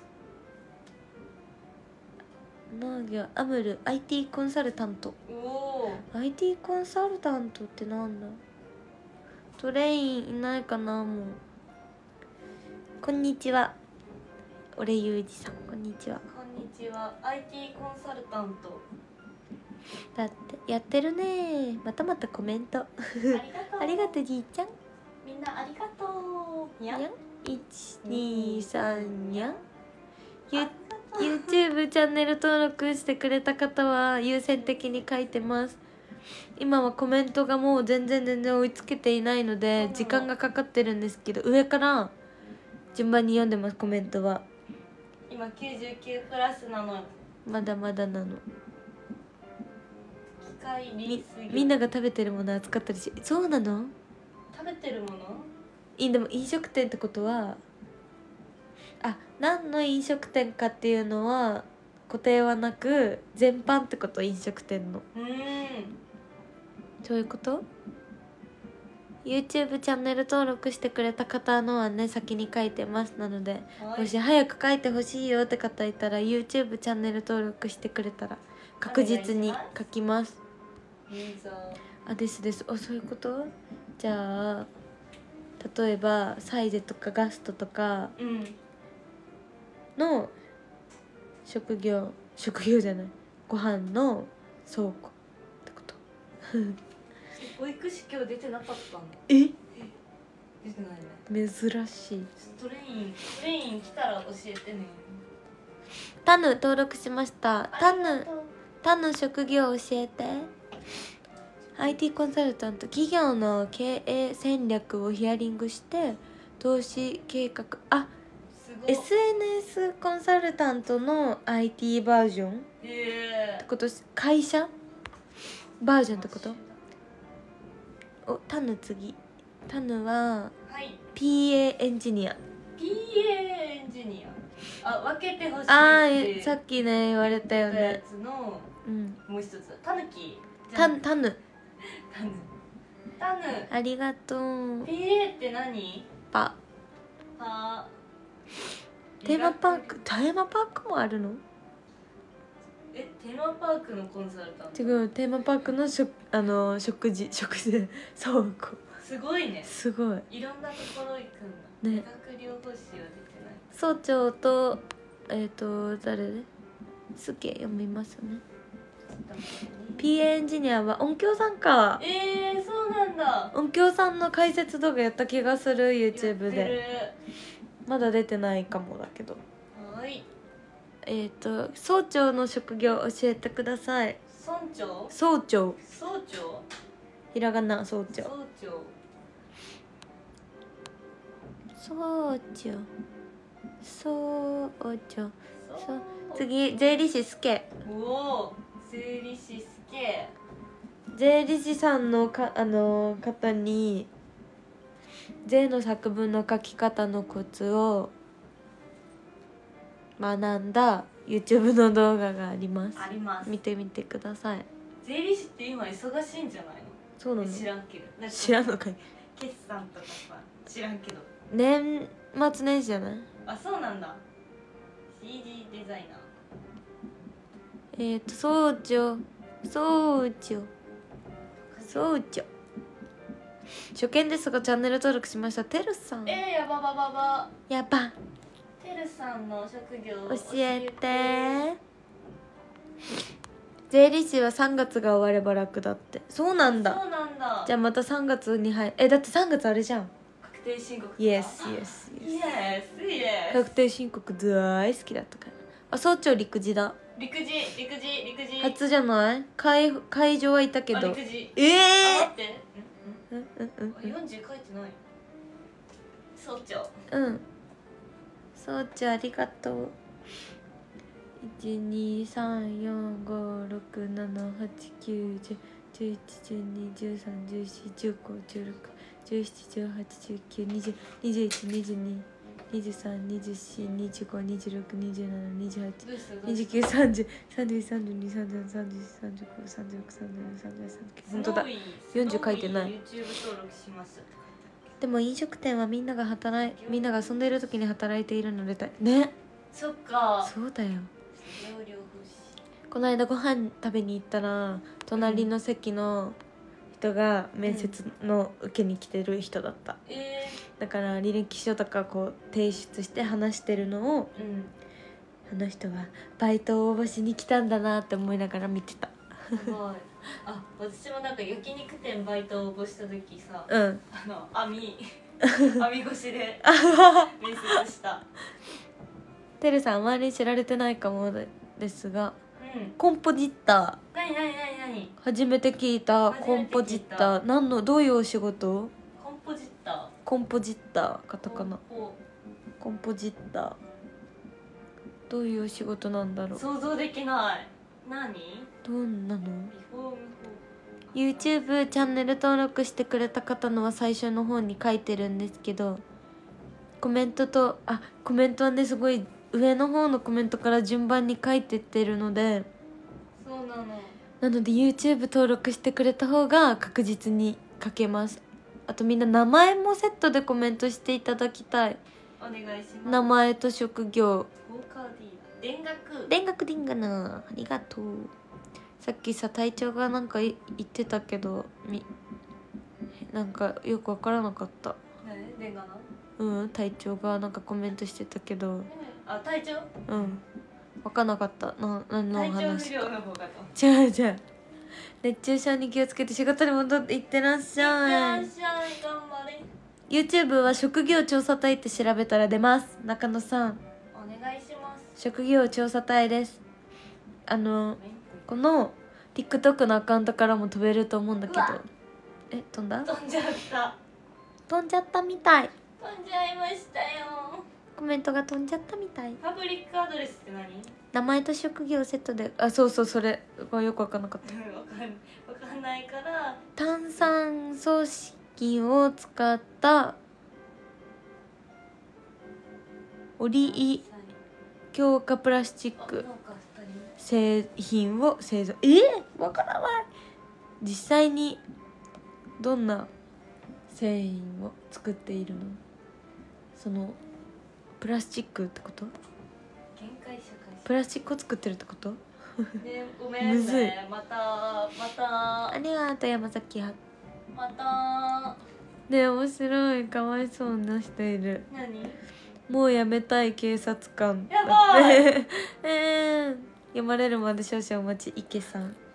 B: 農業アムル アイティー コンサルタント。
A: おお。
B: アイティー コンサルタントってなんだ。トレインいないかな。もうこんにちは。俺ゆうじさんこんにちは。
A: こんにちは。アイティー コンサルタント。
B: だってやってるね。またまたコメント
A: ありがとう。
B: ありがとうじいちゃん。
A: みんなありがとう。にゃん。
B: にゃんいちにさんにゃん。ゆ
A: あ
B: YouTube チャンネル登録してくれた方は優先的に書いてます。今はコメントがもう全然全然追いつけていないので時間がかかってるんですけど、上から順番に読んでます。コメントは
A: 今きゅうじゅうきゅうプラスなの。
B: まだまだなの。
A: 機械リ
B: み
A: ス
B: みんなが食べてるもの扱ったりし。そうなの？
A: 食べてるもの？
B: いでも飲食店ってことは、あ、何の飲食店かっていうのは固定はなく全般ってこと。飲食店の
A: うーん。
B: そういうこと。 YouTube チャンネル登録してくれた方のはね先に書いてます。なので、
A: はい
B: もし早く書いてほしいよって方いたら YouTube チャンネル登録してくれたら確実に書きます。
A: ユーザー。
B: あ、ですです。あ、そういうこと。じゃあ例えばサイゼとかガストとか
A: うん。
B: の職業職業じゃないご飯の倉庫ってこと
A: 保育士今日出てなかったの？
B: え
A: 出てないね。
B: 珍しい。
A: トレイントレイン来たら教えてね。
B: タヌ登録しました。タヌ
A: ありがとう。
B: タヌ職業教えて。 アイティー コンサルタント。企業の経営戦略をヒアリングして投資計画。あ、
A: すごい。
B: エスエヌエス コンサルタントの アイティー バージョンって
A: え
B: こと。会社バージョンってこと。お、タヌ次。タヌは
A: ー、はい。
B: ピーエー エンジニア。
A: ピーエー エンジニア。あ、分けてほしいって
B: あーさっきね言われたよ
A: 言ったや
B: ね。
A: つの
B: うん
A: もう一つ。タヌキ。
B: タヌタヌ
A: タヌ。タヌ。
B: ありがとう。
A: ピーエー って何？
B: パ
A: パ
B: テーマパーク。テーマパークもあるの？
A: え、テーマパークのコンサルタント。
B: 違う、テーマパークの食あの食事食事で倉庫。
A: すごいね。
B: すごい
A: いろんなところ行くんだ。
B: ね。
A: 理学療法士は出てない。
B: 総長とえっ、ー、と誰で？すげえ読みますね。 ピーエー エンジニアは音響さんか。
A: えー、そうなんだ。
B: 音響さんの解説動画やった気がする YouTube
A: やってる
B: で。まだ出てないかもだけど。
A: はい。
B: えっ、ー、と総長の職業教えてください。
A: 村長
B: 総長、
A: 総長
B: ひらがな総長。
A: 総長
B: 総長総長。
A: そう
B: 次税理士すけ。
A: おお税理士すけ。
B: 税理士さんのかあの方に税の作文の書き方のコツを学んだ YouTube の動画があります。
A: あります。
B: 見てみてください。
A: 税理士って今忙しいんじゃないの？
B: そうなの？
A: 知らんけど。なんか
B: 知らんのかい。
A: 決算とかさ知らんけど。
B: 年末年始じゃない？
A: あ、そうなんだ。シージー デザイナー。
B: えっ、ー、と総長総長総長。初見ですがチャンネル登録しました。てるさん。
A: えー、やばばばば。
B: やば。
A: てるさんの職業
B: 教えて。税理士はさんがつが終われば楽だって。そうなんだ。
A: そうなんだ。
B: じゃあまたさんがつに入えだってさんがつあれじゃん。
A: 確定申告。
B: イエスイエス
A: イエスイエス。
B: 確定申告大好きだったから。あ、総長陸自だ。
A: 陸自陸自陸自。
B: 初じゃない？会会場はいたけど。
A: 陸自。
B: ええ
A: ー。待って。
B: うんうんうんうん。
A: よんじゅう書いてない。総長。
B: うん。総長ありがとう。いちにさんよんごろくななはちきゅうじゅうじゅういちじゅうにじゅうさんじゅうよんじゅうごじゅうろくじゅうななじゅうはちじゅうきゅうにじゅうにじゅういちにじゅうににじゅうさんにじゅうよんにじゅうごにじゅうろくにじゅうななにじゅうはちにじゅうきゅうさんじゅうさんじゅういちさんじゅうにさんじゅうさんさんじゅうよんさんじゅうごさんじゅうろくさんじゅうななさんじゅうはちさんじゅうきゅう。本当だ。よんじゅう書いてない。
A: YouTube 登録します。
B: でも飲食店はみんなが働いみんなが遊んでいる時に働いているのでたね。
A: そっか。
B: そうだよ。
A: 容量欲しい。
B: この間ご飯食べに行ったら隣の席の人が面接の受けに来てる人だった、
A: うん、え
B: ー、だから履歴書とかこう提出して話してるのを、
A: うん、
B: あの人はバイトを応募しに来たんだなって思いながら見てた。
A: すごい。あ、私もなんか焼肉店バイト応募した時さ、
B: うん、
A: あの網網越しで面接した。
B: てるさん周りに知られてないかもですが、
A: うん、
B: コンポジッター。
A: なになになになに。
B: 初めて聞いた。コンポジッター何のどういうお仕事？
A: コンポジッター。
B: コンポジッターカタカナ。
A: コンポ
B: コンポジッターどういうお仕事なんだろう。
A: 想像できない。何？
B: どんなの？
A: リフォーム
B: YouTube チャンネル登録してくれた方のは最初の方に書いてるんですけど、コメントとあコメントはねすごい上の方のコメントから順番に書いてってるので、
A: そうなの。
B: なので YouTube 登録してくれた方が確実に書けます。あとみんな名前もセットでコメントしていただきたい。
A: お願いします。
B: 名前と職業。
A: フォーカー D 田楽
B: 田楽ディンガナありがとう。さっきさ隊長がなんか言ってたけどみなんかよく分からなかった。
A: 何？田楽
B: うん隊長がなんかコメントしてたけど、
A: あ、隊長？
B: うん分かんなかった。な何の話か。
A: 体調不良の方かと。
B: 違う違う。熱中症に気をつけて仕事に戻っていってらっしゃい。
A: いってらっしゃい、頑張れ。
B: YouTube は職業調査隊って調べたら出ます。中野さん
A: お願いします。
B: 職業調査隊です。あのこの TikTok のアカウントからも飛べると思うんだけど。え飛んだ？
A: 飛んじゃった。
B: 飛んじゃったみたい。
A: 飛んじゃいましたよ。
B: コメントが飛んじゃったみたい。
A: パブリックアドレスって何？
B: 名前と職業セットで、あそうそうそれがよく分かんなかった。
A: わかんわかんないから。
B: 炭酸素菌を使ったオリイ強化プラスチック製品を製造。えー、分からない。実際にどんな繊維を作っているの？そのプラスチックってこと？
A: 限界社会。
B: プラスチックを作ってるってこと？
A: ね、ごめんね。
B: むずい。
A: またまた
B: ありがとう山崎は。
A: また
B: ね面白い。かわいそうな人いる。
A: 何？
B: もうやめたい警察官。
A: やばい。
B: えー、読まれるまで少々お待ち。池さん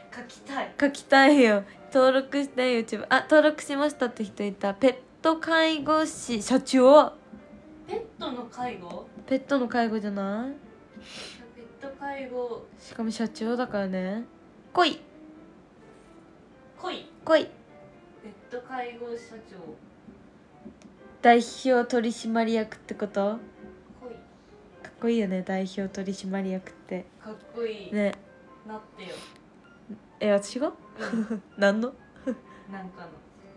A: 書きたい。
B: 書きたいよ。登録して YouTube。あ、登録しましたって人いた。ペット介護士社長。
A: ペットの介護？
B: ペットの介護じゃない？
A: ペット介護。
B: しかも社長だからね。来い
A: 来い。
B: 来い。
A: ペット介護社長。
B: 代表取締役ってこと？
A: 来い。
B: かっこいいよね、代表取締役って。
A: かっこいい。
B: ね。
A: なってよ。
B: え、私が？
A: うん、
B: 何の？
A: なんかの。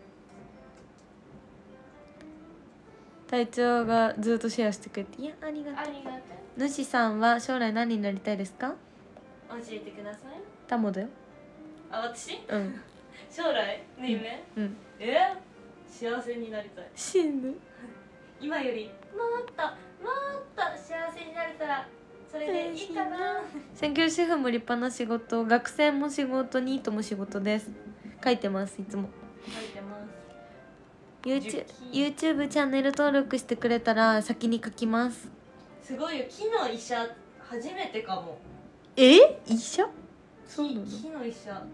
B: 隊長がずっとシェアしてくれて、いや、ありがとう。
A: ありがと
B: う。主さんは将来何になりたいですか？
A: う。教えてください。
B: タモだよ。
A: あ、私？
B: うん。
A: 将来の夢？
B: うん。
A: え？幸せになりたい。
B: 死ぬ。
A: 今よりもっともっと幸せになれたらそれでいいかな。
B: 専業主婦も立派な仕事、学生も仕事、ニートも仕事です。書いてます、いつも。
A: 書いてます。
B: YouTube, YouTube チャンネル登録してくれたら先に書きます。
A: すごいよ、木の医者初めてかも。
B: え？医者？そうなの？
A: 木の医者。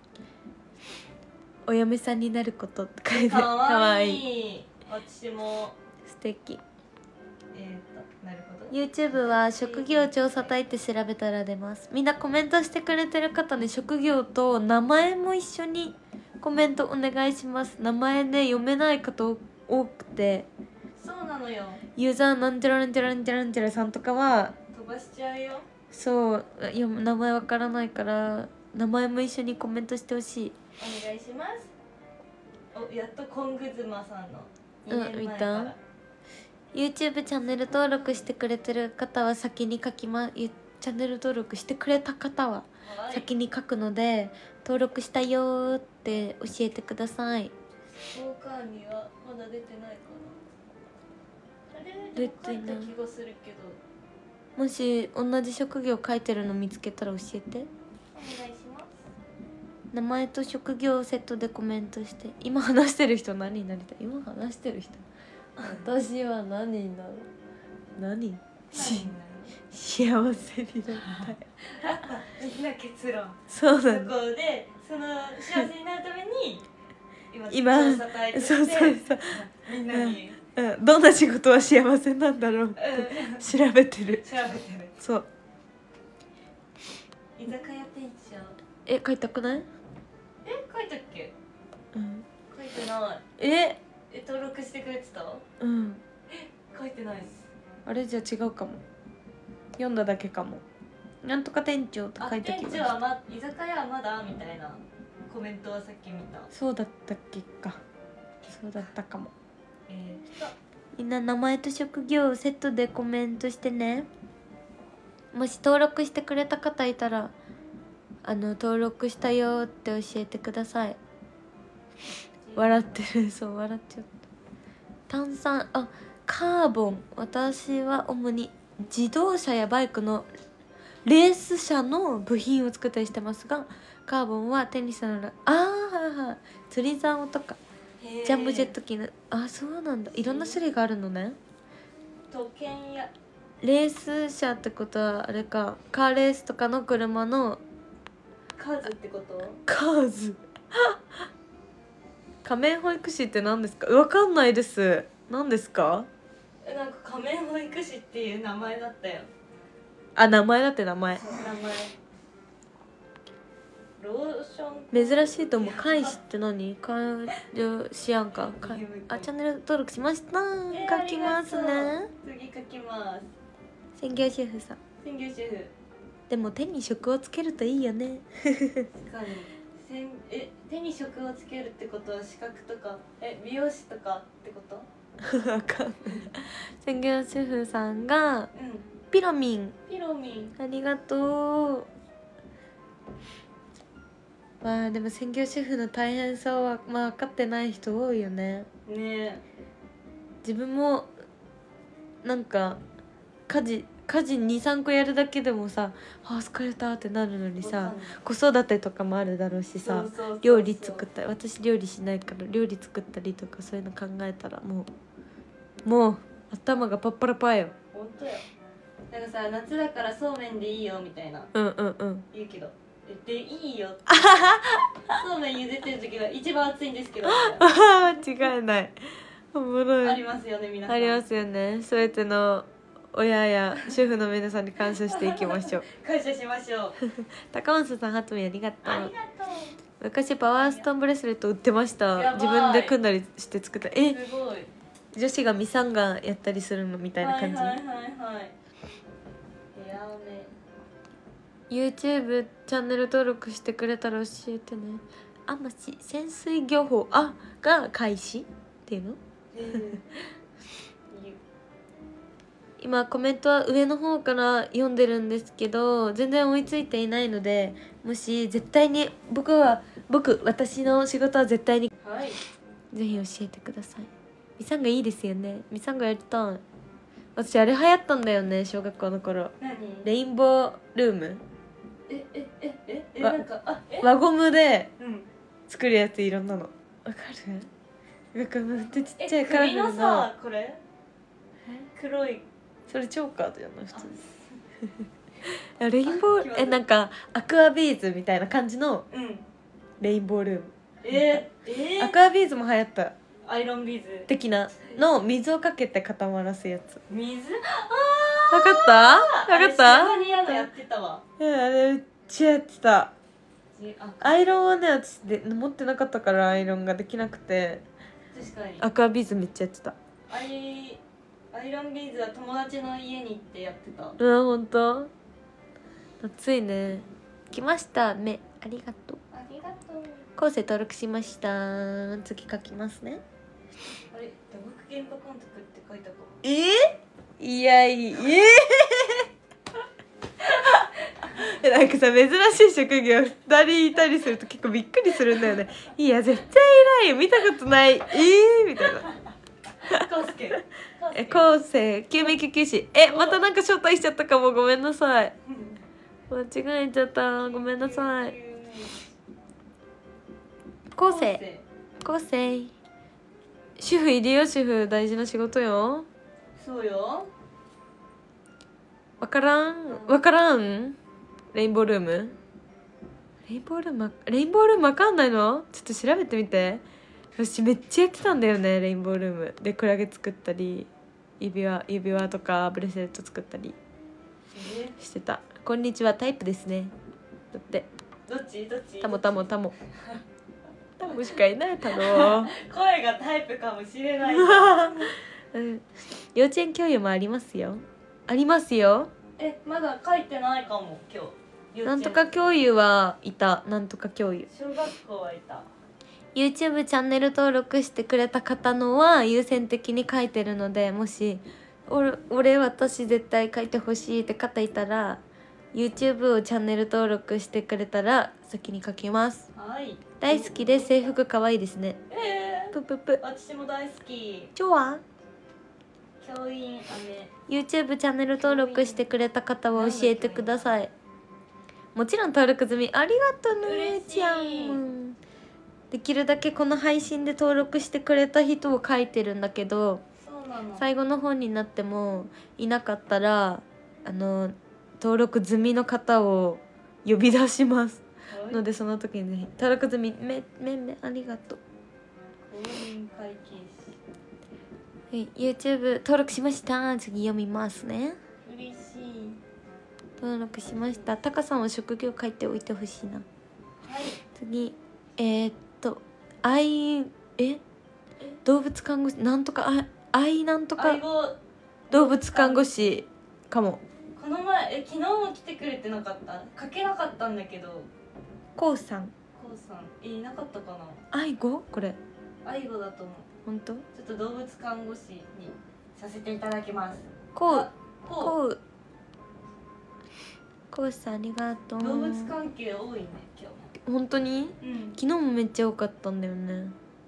B: お嫁さんになることって書いて。
A: かわい
B: い
A: い。私も
B: 素敵。
A: えーとなるほど。
B: YouTube は職業調査隊って調べたら出ます。みんなコメントしてくれてる方で職業と名前も一緒にコメントお願いします。名前ね読めない方多くて、
A: そうなのよ。
B: ユーザーなんちゃらなんちゃらなんちゃらなんちゃらさんとかは
A: 飛ばしちゃうよ。
B: そう読む名前わからないから名前も一緒にコメントしてほしい。
A: お願いします。お、やっとコングズマさんの
B: うん、見た？ YouTube チャンネル登録してくれてる方は先に書きまチャンネル登録してくれた方は先に書くので、登録したよーって教えてください。
A: ストーカーにはまだ出てないかな。あれ
B: 出
A: でも書い
B: てない
A: た気がするけど。
B: もし同じ職業書いてるの見つけたら教えて。
A: お願いします。
B: 名前と職業セットでコメントして。今話してる人何になりたい？今話してる人私は何になる？何？し幸せになりたい。
A: みんな結論。
B: そうだね。
A: そこでその幸せになるために
B: 今
A: 調査隊として
B: そうそうそう
A: みんなに、
B: うん、どんな仕事は幸せなんだろうって調べてる。
A: 調べてる。
B: そう。
A: 居酒屋店長。
B: え、書いたくない？
A: え、書いたっけ？
B: うん。
A: 書いてない。
B: え
A: え、登録してくれてた？
B: うん。
A: 書いてないです。
B: あれじゃ違うかも。読んだだけかも。なんとか店長って書いてきました。
A: 店長はま居酒屋はまだみたいなコメントはさっき見た。
B: そうだったっけか。そうだったかも。
A: えー、っと
B: みんな名前と職業をセットでコメントしてね。もし登録してくれた方いたらあの登録したよって教えてください。笑ってる。そう笑っちゃった。炭酸あカーボン。私は主に自動車やバイクのレース車の部品を作ったりしてますが、カーボンはテニスのらあーはいはい釣り竿とかジャンボジェット機のあそうなんだ、いろんな種類があるのね。
A: 時計や
B: レース車ってことはあれか、カーレースとかの車の
A: カーズってこと？
B: カーズ仮面保育士って何ですか？わかんないです。何ですか？
A: え、なんか仮面保育士っていう名前だったよ。
B: あ、名前だって名前。
A: 名前ローション
B: 珍しいと思う。開始って何？開始やんか。かあ、チャンネル登録しました。
A: えー
B: 書きますね。
A: 次書きます。
B: 専業主婦さん。
A: 専業主婦。
B: でも手に職をつけるといいよね。
A: 確かにせんえ手に職をつけるってことは資格とかえ美容師とかってこと？
B: わかんない。専業主婦さんが
A: うん
B: ピロミン。
A: ピロミン。
B: ありがとう。わあでも専業主婦の大変さはまあ分かってない人多いよね。
A: ねえ。
B: 自分もなんか家事家事にさんこやるだけでもさあ疲れたってなるのにさ、子育てとかもあるだろうしさ、料理作ったり、私料理しないから料理作ったりとかそういうの考えたらもうもう頭がパッパラパーよ。
A: 本当よ。なんかさ夏だからそうめんでいいよみたいな
B: うんうんうん。
A: 言うけどでいいよそうめん茹でてる時が一番熱いんですけど
B: 間違いない。おもろい。
A: ありますよね皆さん。
B: ありますよね。そうやっての親や主婦の皆さんに感謝していきましょう
A: 感謝しましょう
B: 高松さんハトミありがとう。
A: ありがとう。
B: 昔パワーストーンブレスレット売ってました。
A: やばい
B: 自分で組んだりして作った。え
A: すごい
B: 女子がミサンガやったりするのみたいな感じ、
A: はいはいはいはいヘアメ
B: YouTube チャンネル登録してくれたら教えてね。あまし潜水漁法あが開始っていうの今コメントは上の方から読んでるんですけど全然追いついていないので、もし絶対に僕は僕私の仕事は絶対に
A: はい
B: ぜひ教えてください。ミサンガいいですよね。ミサンガやりたい。私あれ流行ったんだよね小学校の頃。
A: 何
B: レインボールーム
A: えええええ
B: わ
A: なんかあえ
B: 輪ゴムで
A: うん
B: 作るやついろんなのわかる？なんかめっちゃちっちゃい
A: え
B: カラフルな
A: 首のさこれ黒い
B: それチョーカーじゃない普通にいやレインボーえなんかアクアビーズみたいな感じの
A: うん
B: レインボールーム
A: えー、え
B: ア
A: ー、
B: クアビーズも流行った
A: アイロンビーズ
B: 的なの水をかけて固まらすやつ。
A: 水
B: わかったわかった
A: あれシニアのやってたわ
B: いやあれめっちゃやってた。
A: じあ
B: アイロンはね私で持ってなかったからアイロンができなくて
A: 確かに
B: アクアビーズめっちゃやってた。
A: アイアイロンビーズは友達の家に行ってやってた。
B: うんほんと暑いね。来ました目ありがとう。
A: ありがとう。
B: 構成登録しました。次書きますね。
A: あれ打撲現場監督って書いたかも。
B: えー、いやいえー、なんかさ珍しい職業ふたりいたりすると結構びっくりするんだよね。いや絶対いないよ見たことないえーみたいな。
A: コウスケ。
B: え構成救命救急士えまたなんか招待しちゃったかもごめんなさい。間違えちゃったごめんなさい。構成構成主婦いるよ主婦大事な仕事よ。
A: そうよ。
B: わからんわからんレインボールームレインボールームレインボールームわかんないのちょっと調べてみて。私めっちゃやってたんだよねレインボールームでクラゲ作ったり指輪指輪とかブレスレット作ったりしてた。こんにちはタイプですねだって
A: どっちどっち
B: タモタモタモタモしかいないタモ
A: 声がタイプかもしれない。
B: うん、幼稚園教諭もありますよありますよ。
A: えまだ書いてないかも今日。
B: なんとか教諭はいたなんとか教諭
A: 小学校はいた。
B: YouTube チャンネル登録してくれた方のは優先的に書いてるので、もし俺俺私絶対書いてほしいって方いたら YouTube をチャンネル登録してくれたら先に書きます。
A: はい。
B: 大好きで制服かわいいですね。
A: え
B: ぷぷぷ
A: ー、私も大好き。
B: チョワ
A: 教員姉。
B: YouTube チャンネル登録してくれた方は教えてください。もちろん登録済みありがとうね
A: 嬉しい
B: ちゃん。できるだけこの配信で登録してくれた人を書いてるんだけど、
A: そうなの。
B: 最後の方になってもいなかったらあの登録済みの方を呼び出します
A: はい
B: ので、その時にぜひ登録済みめめめありがとう。
A: 公認会計士。
B: はい、YouTube 登録しました。次読みますね。
A: 嬉しい。
B: 登録しました。タカさんは職業書いておいてほしいな。
A: はい。
B: 次えー、っと愛え動物看護師なんとかあ愛なんとか
A: 愛護。
B: 動物看護師かも。
A: この前え昨日も来てくれてなかった。書けなかったんだけど。
B: こうさん
A: こうさんえいなかったかな。
B: 愛護これ
A: 愛護だと思う。
B: 本当？
A: ちょっと動物看護師にさせていただきます。
B: こう
A: あこ
B: こうこうさんありがとう。
A: う動物関係多いね今日も。
B: 本当に
A: うん。
B: 昨日もめっちゃ多かったんだよね。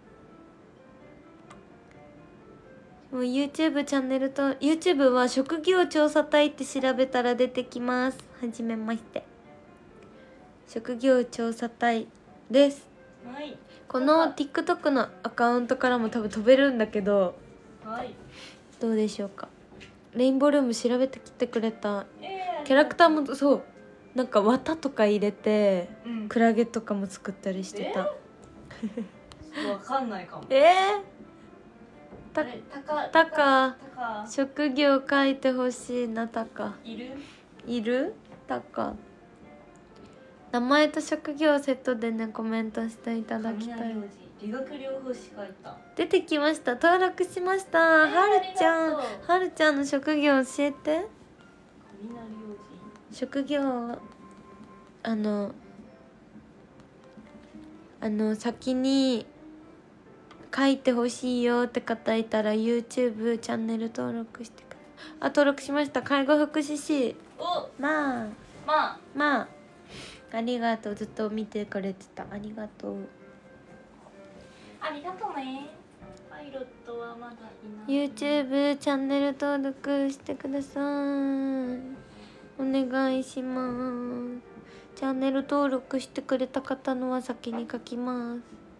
B: もう YouTube チャンネルと YouTube は職業調査隊って調べたら出てきます。はじめまして、職業調査隊です。
A: はい。
B: この TikTok のアカウントからも多分飛べるんだけど、
A: はい。
B: どうでしょうか。レインボールーム調べてきてくれた
A: えー
B: キャラクターもそうなんか綿とか入れて
A: うん
B: クラゲとかも作ったりしてた。
A: わかんないかも。
B: えー、た
A: あれたか
B: たか
A: たか
B: 職業書いてほしいな。たか
A: いる？
B: いる？たか名前と職業セットでねコメントしていただきたい。
A: 雷おじ理学療法士書いた。
B: 出てきました。登録しました。
A: えー
B: はるちゃん
A: ありがとう
B: はるちゃんの職業教えて。
A: 雷お
B: 職業あのあの先に書いてほしいよって方いたら YouTube チャンネル登録してください。あ、登録しました。介護福祉士。
A: じ。お、
B: まあ
A: まあ
B: まあありがとう。ずっと見てくれてた。ありがとう。
A: ありがとうね。パイロットはまだいない。
B: YouTube チャンネル登録してください。お願いします。チャンネル登録してくれた方のは先に書きます。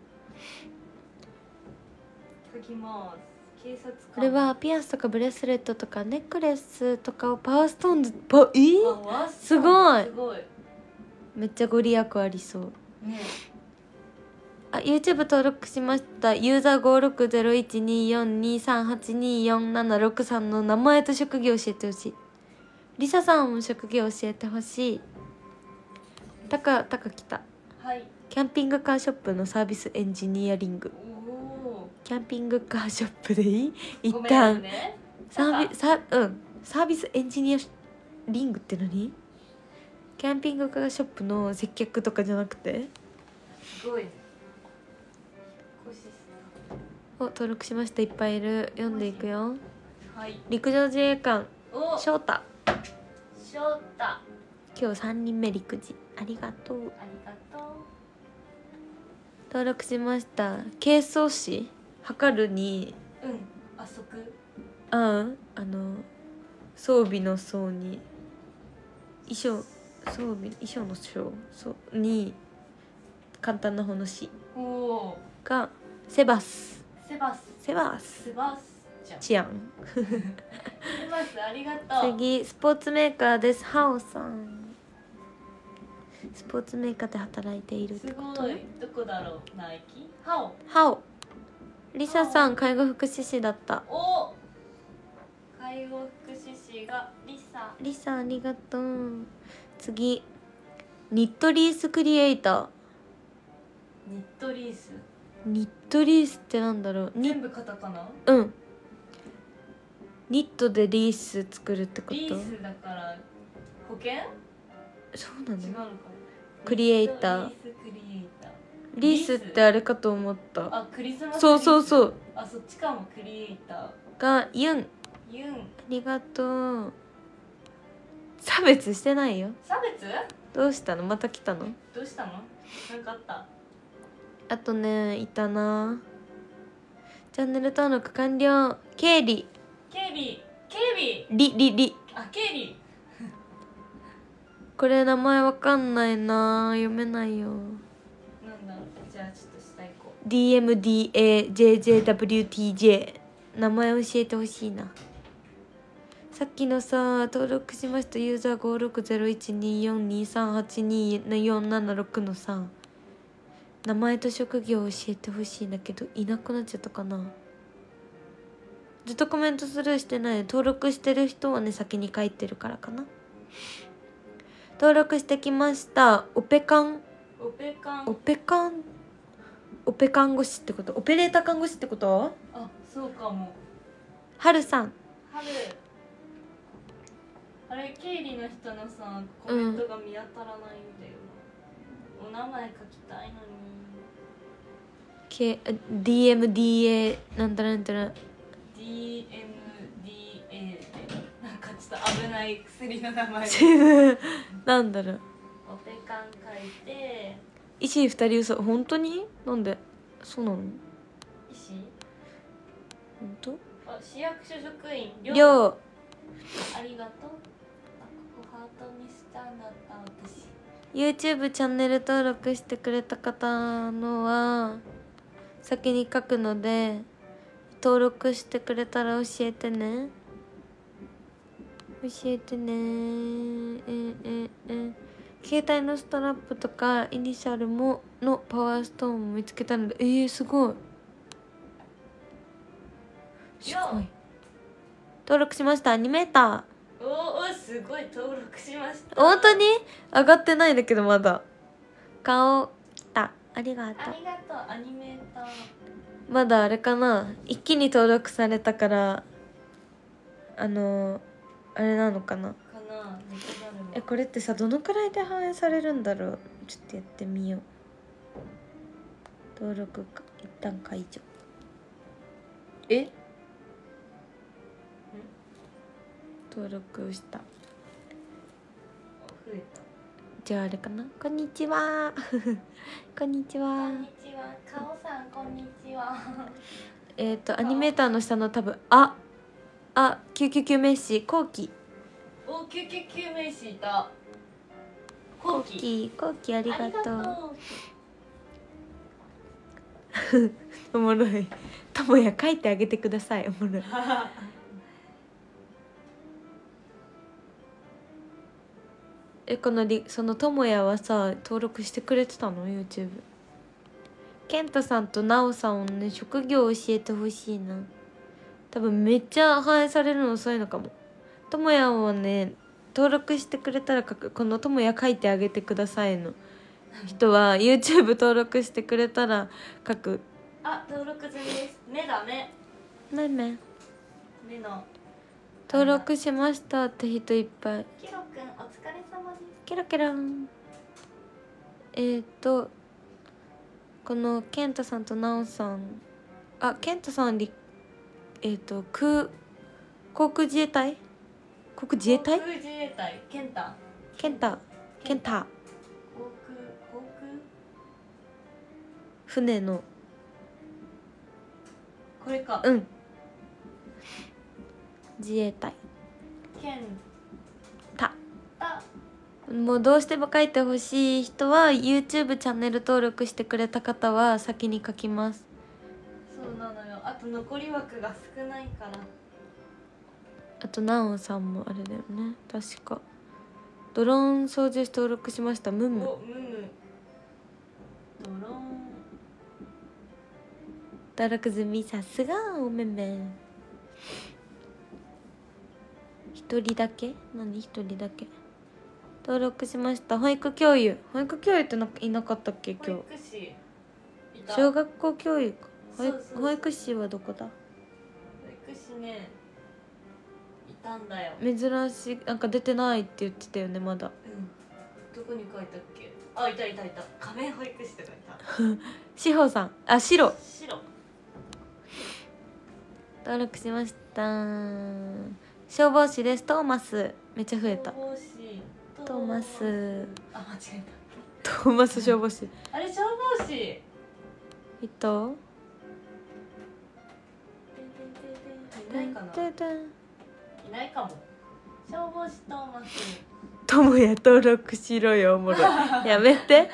A: 書きます。警察官。
B: これはピアスとかブレスレットとかネックレスとかをパワーストーンズパえー、
A: あわ
B: すごい
A: すごい
B: めっちゃご利益ありそう。
A: ね。
B: あ、YouTube 登録しました。ユーザーごろくゼロいちによんにさんはちによんななろくさんの名前と職業教えてほしい。リサさんも職業教えてほしい。タカタカ来た。
A: はい。
B: キャンピングカーショップのサービスエンジニアリング。
A: おお。
B: キャンピングカーショップでいい？一
A: ごめ
B: 旦
A: んね。
B: サービサうんサービスエンジニアリングって何？キャンピングカーショップの接客とかじゃなくて？
A: すごいね。腰す
B: お、登録しました。いっぱいいる。読んでいくよ。
A: はい。
B: 陸上自衛官
A: お、
B: 翔太。
A: 翔太。あ
B: 今日さんにんめ陸自。ありがとう。
A: りがとう。
B: 登録しました。軽装士測るに
A: うん。あそく。
B: あんあの装備の装に衣装装備衣装の装そうに簡単な方のし
A: おお。
B: がセバス
A: セバス。
B: セバス
A: セバスちゃん。
B: チアン。
A: セバスありがとう。
B: 次スポーツメーカーです。ハオさん。スポーツメーカーで働いているって
A: す
B: こと
A: ごい。どこだろう。ナイキ。ハオ。
B: ハオリサさん介護福祉士だった。
A: お。介護福祉士がリサ。
B: リサありがとう。次ニットリースクリエイター。
A: ニットリース。
B: ニットリースってなんだろう。ニ
A: 全部カタカナ。
B: うんニットでリース作るってこと？
A: リースだから保険？
B: そうなの？
A: 違うのかな。
B: クリエイター。
A: ニットリースクリエイター。
B: リースってあれかと思った。
A: あ、クリスマス。
B: そうそうそう。
A: あ、そっちかも。クリエイタ
B: がユン。
A: ー。ユン。
B: ありがとう。差別してないよ。
A: 差別？
B: どうしたの？また来たの？
A: どうしたの？なんかあった？
B: あとねいたな。チャンネル登録完了。ケイリ
A: ケイビー。ケイビー。
B: リリリ
A: あ、ケイリ
B: これ名前わかんないな。読めないよ。
A: ー。なんだろう。じゃあちょっと下行こう。
B: ディーエムディーエージェージェーダブリューティージェー 名前教えてほしいな。さっきのさ登録しましたユーザーごろくゼロいちによんにさんはちによんななろくのさ名前と職業教えてほしいんだけどいなくなっちゃったかな。ずっとコメントスルーしてない。登録してる人はね先に書いてるからかな。登録してきました。オペカン
A: オペカン。
B: オペカンオペ看護師ってこと？オペレーター看護師ってこと？
A: あ、そうかも。
B: はるさん。
A: 春。あれ、経理の人のさコメントが見当たらないんだよな、うん、お名前書きたいのに。
B: K ディーエムディーエー なんだなんだら
A: ディーエムディーエー ってなんかちょっと危ない薬の名前
B: なんだろう。
A: オペカン書いて
B: 医師二人嘘。本当に？なんで？そうなの？
A: 医師。
B: 本当？
A: あ、市役所職員
B: りょう。
A: ありがとう。あ、ここハートにしたんだった私。
B: YouTube チャンネル登録してくれた方のは先に書くので登録してくれたら教えてね。教えてね。えええ携帯のストラップとかイニシャルものパワーストーンも見つけたので、えー、すごいすごい。登録しました。アニメータ
A: ー。おお、すごい、登録しました。
B: ー。本当に上がってないんだけどまだ。顔きた。ありがとう。
A: ありがとう、アニメーター。
B: まだあれかな、一気に登録されたからあのー、あれなのかな。
A: かな、めっちゃなるわ。
B: え、これってさどのくらいで反映されるんだろう。ちょっとやってみよう。登録か一旦解除。え登録した。
A: 増えた。
B: じゃああれかな。こんにちはこんにち
A: こ
B: は。
A: んにちは、かおさん、こんにちは。
B: えっ、ー、とアニメーターの下の多分ああきゅうきゅうきゅう名詞後期。
A: お、きゅうきゅうきゅう名詞いた。
B: 後
A: 後期。
B: 期後期ありがとう。
A: ありがとう。
B: おもろい。ともや書いてあげてください。おもろい。え、このりそのともやはさ登録してくれてたの YouTube。ケンタさんとナオさんをね職業教えてほしいな。多分めっちゃ反映されるの遅いのかも。ともやはね登録してくれたら書く。このともや書いてあげてくださいの人は YouTube 登録してくれたら書く。
A: あ、登録済みです。目だ、目。
B: めめ
A: 目の。
B: 登録しましたって人いっぱい。
A: キロくん、お疲れ様です。
B: ケロケロン。えー、っとこのケンタさんとナオさん、あ、ケンタさんりえー、っと空航空自衛隊航空自衛隊
A: 航空自衛隊、ケンタ。
B: ケンタケンタ
A: 航空、航空。
B: 船の
A: これか。
B: うん自衛隊
A: ケン
B: タ。
A: タ。
B: もうどうしても書いてほしい人は YouTube チャンネル登録してくれた方は先に書きます。
A: そうなのよ。あと残り枠が少ないから。
B: あとナオさんもあれだよね確か。ドローン操縦士登録しました。ムム
A: お、ムム。ドローン。
B: 登録済み。さすがおめめ。一人だけ何一人だけ登録しました。保育教諭保育教諭ってなんかいなかったっけ今日。
A: 保育士いた。
B: 小学校教諭か。保育
A: そうそうそう
B: 保育士はどこだ。
A: 保育士ねいたんだよ。
B: 珍しいなんか出てないって言ってたよねまだ。
A: うん、どこに書いたっけ。あ、いたいたいた。仮面保育士とかいた。
B: 志保さんあ白
A: 白。
B: 登録しました。消防士です。トーマスめっちゃ増えた。
A: 消防士
B: トーマス
A: あ、間違え
B: トーマス消防士
A: た。あれ、消防士。
B: いた
A: いないかな。いないかも。消防士トーマス。
B: ともや登録しろよおもろいやめて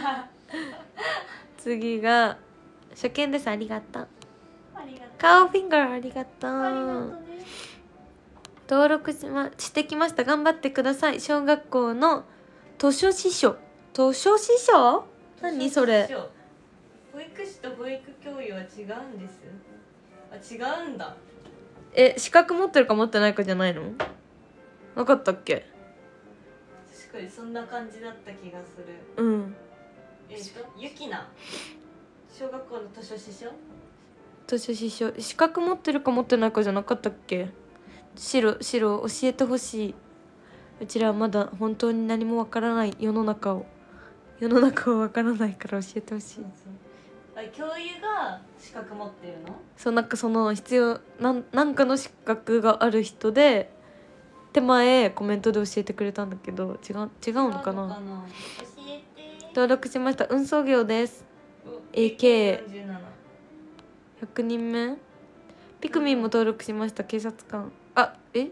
B: 次が初見です。ありがとう。
A: ありがとう。
B: 顔フィンガーありがと
A: ありが
B: う。
A: とうね。
B: 登録しましてきました。頑張ってください。小学校の図書司書図書司書何それ。
A: 保育士と保育教諭は違うんです。あ、違うんだ。
B: え資格持ってるか持ってないかじゃないの。なかったっけ。
A: 確かにそんな感じだった気がする。
B: うん
A: えっとゆきな小学校の図書司書。
B: 図書司書資格持ってるか持ってないかじゃなかったっけ。白白教えてほしい。うちらはまだ本当に何もわからない世の中を世の中をわからないから教えてほしい。
A: あ、教諭が資格持ってるの。
B: そうなんかその必要なんなんかの資格がある人で手前コメントで教えてくれたんだけど違う違うのかな。
A: 教えて。
B: 登録しました。運送業です。 エーケーひゃくにんめ。ピクミンも登録しました。警察官。あえ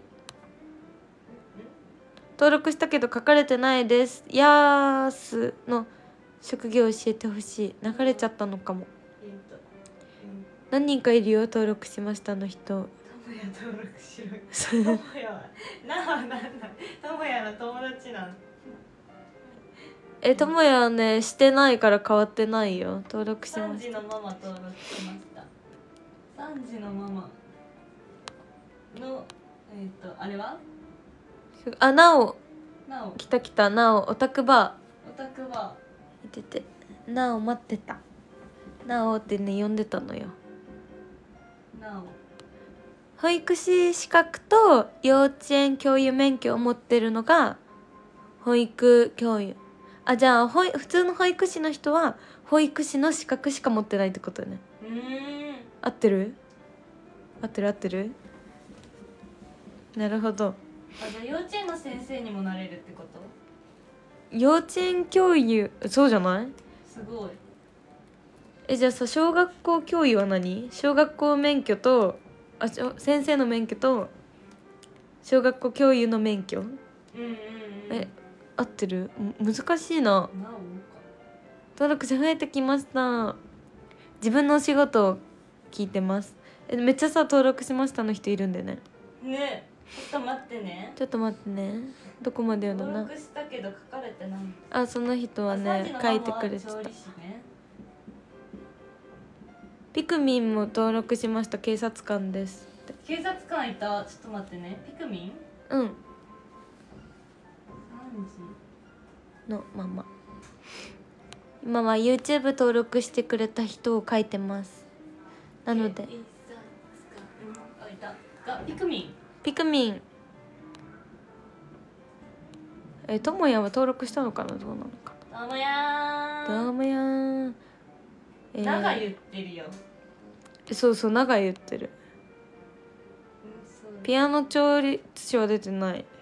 B: 登録したけど書かれてないです。ヤースの職業教えてほしい。流れちゃったのかも。何人かいるよ。登録しましたの人。
A: ともや登録しろ。ともやはなあなんだ。ともやの友達なん。
B: えともやはねしてないから変わってないよ。登録し
A: さん
B: ました。
A: じのママ登録しました。さんじのママのえっ、とあれは
B: あなお
A: なお
B: 来た来た。なおオタクバ
A: オタクは
B: ー見てて、なお待ってた。なおってね呼んでたのよ。
A: なお
B: 保育士資格と幼稚園教諭免許を持ってるのが保育教諭。あ、じゃあ保普通の保育士の人は保育士の資格しか持ってないってことね。
A: うーん
B: 合ってる合ってる合ってる。なるほど。
A: あ、じゃあ幼稚園の先生にもなれるってこと？
B: 幼稚園教諭そうじゃない？
A: すごい。
B: え、じゃあさ小学校教諭は何？小学校免許とあしょ先生の免許と小学校教諭の免許。
A: うんうんうん。
B: え合ってる？む難しいな。
A: なおか。
B: 登録者増えてきました。自分のお仕事を聞いてます。えめっちゃさ登録しましたの人いるんでね。
A: ね、ちょっと待ってね。
B: ちょっと待ってね。どこまで読んだな。
A: 登録したけど書かれてない。
B: あその人はね書いてくれてた。
A: 調理師ね。
B: ピクミンも登録しました。警察官ですって。
A: 警察官いた。ちょっと待ってね。ピクミン？
B: うん
A: さんじ
B: のまま今は YouTube 登録してくれた人を書いてます。なので
A: えいさうん、あいた。がピクミン。
B: ピクミンえともやは登録したのかな。どうなのか
A: どうもやーん。
B: な。どうもやーん。えー
A: なが言ってるよ。
B: そうそう長い言ってる。ピアノ調律師は出てないです。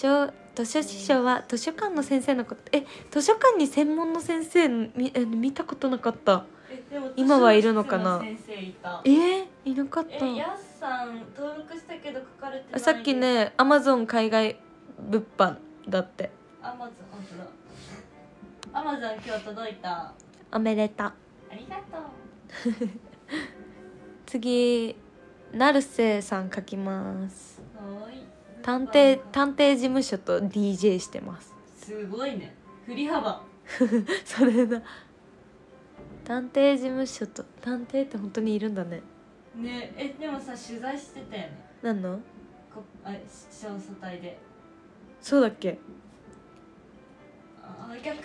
B: 小図書司書は図書館の先生のこと。え図書館に専門の先生見え見たことなかった。
A: えでも
B: 今はいるのかな。
A: 図書室の先生いた。
B: えー、いなかった。
A: えやすさん登録したけど書かれてない。
B: さっきねアマゾン海外物販だって。
A: アマゾン本当だ。アマゾン今日届いた。
B: おめでた。
A: ありがとう。
B: 次成瀬さん書きます。
A: はーい。
B: 探偵探偵事務所と ディージェー してます。
A: すごいね。振り幅。
B: それだ。探偵事務所と探偵って本当にいるんだね。
A: ねえでもさ取材してたよね。
B: 何の？
A: こあ調査隊で。
B: そうだっけ？
A: あ逆。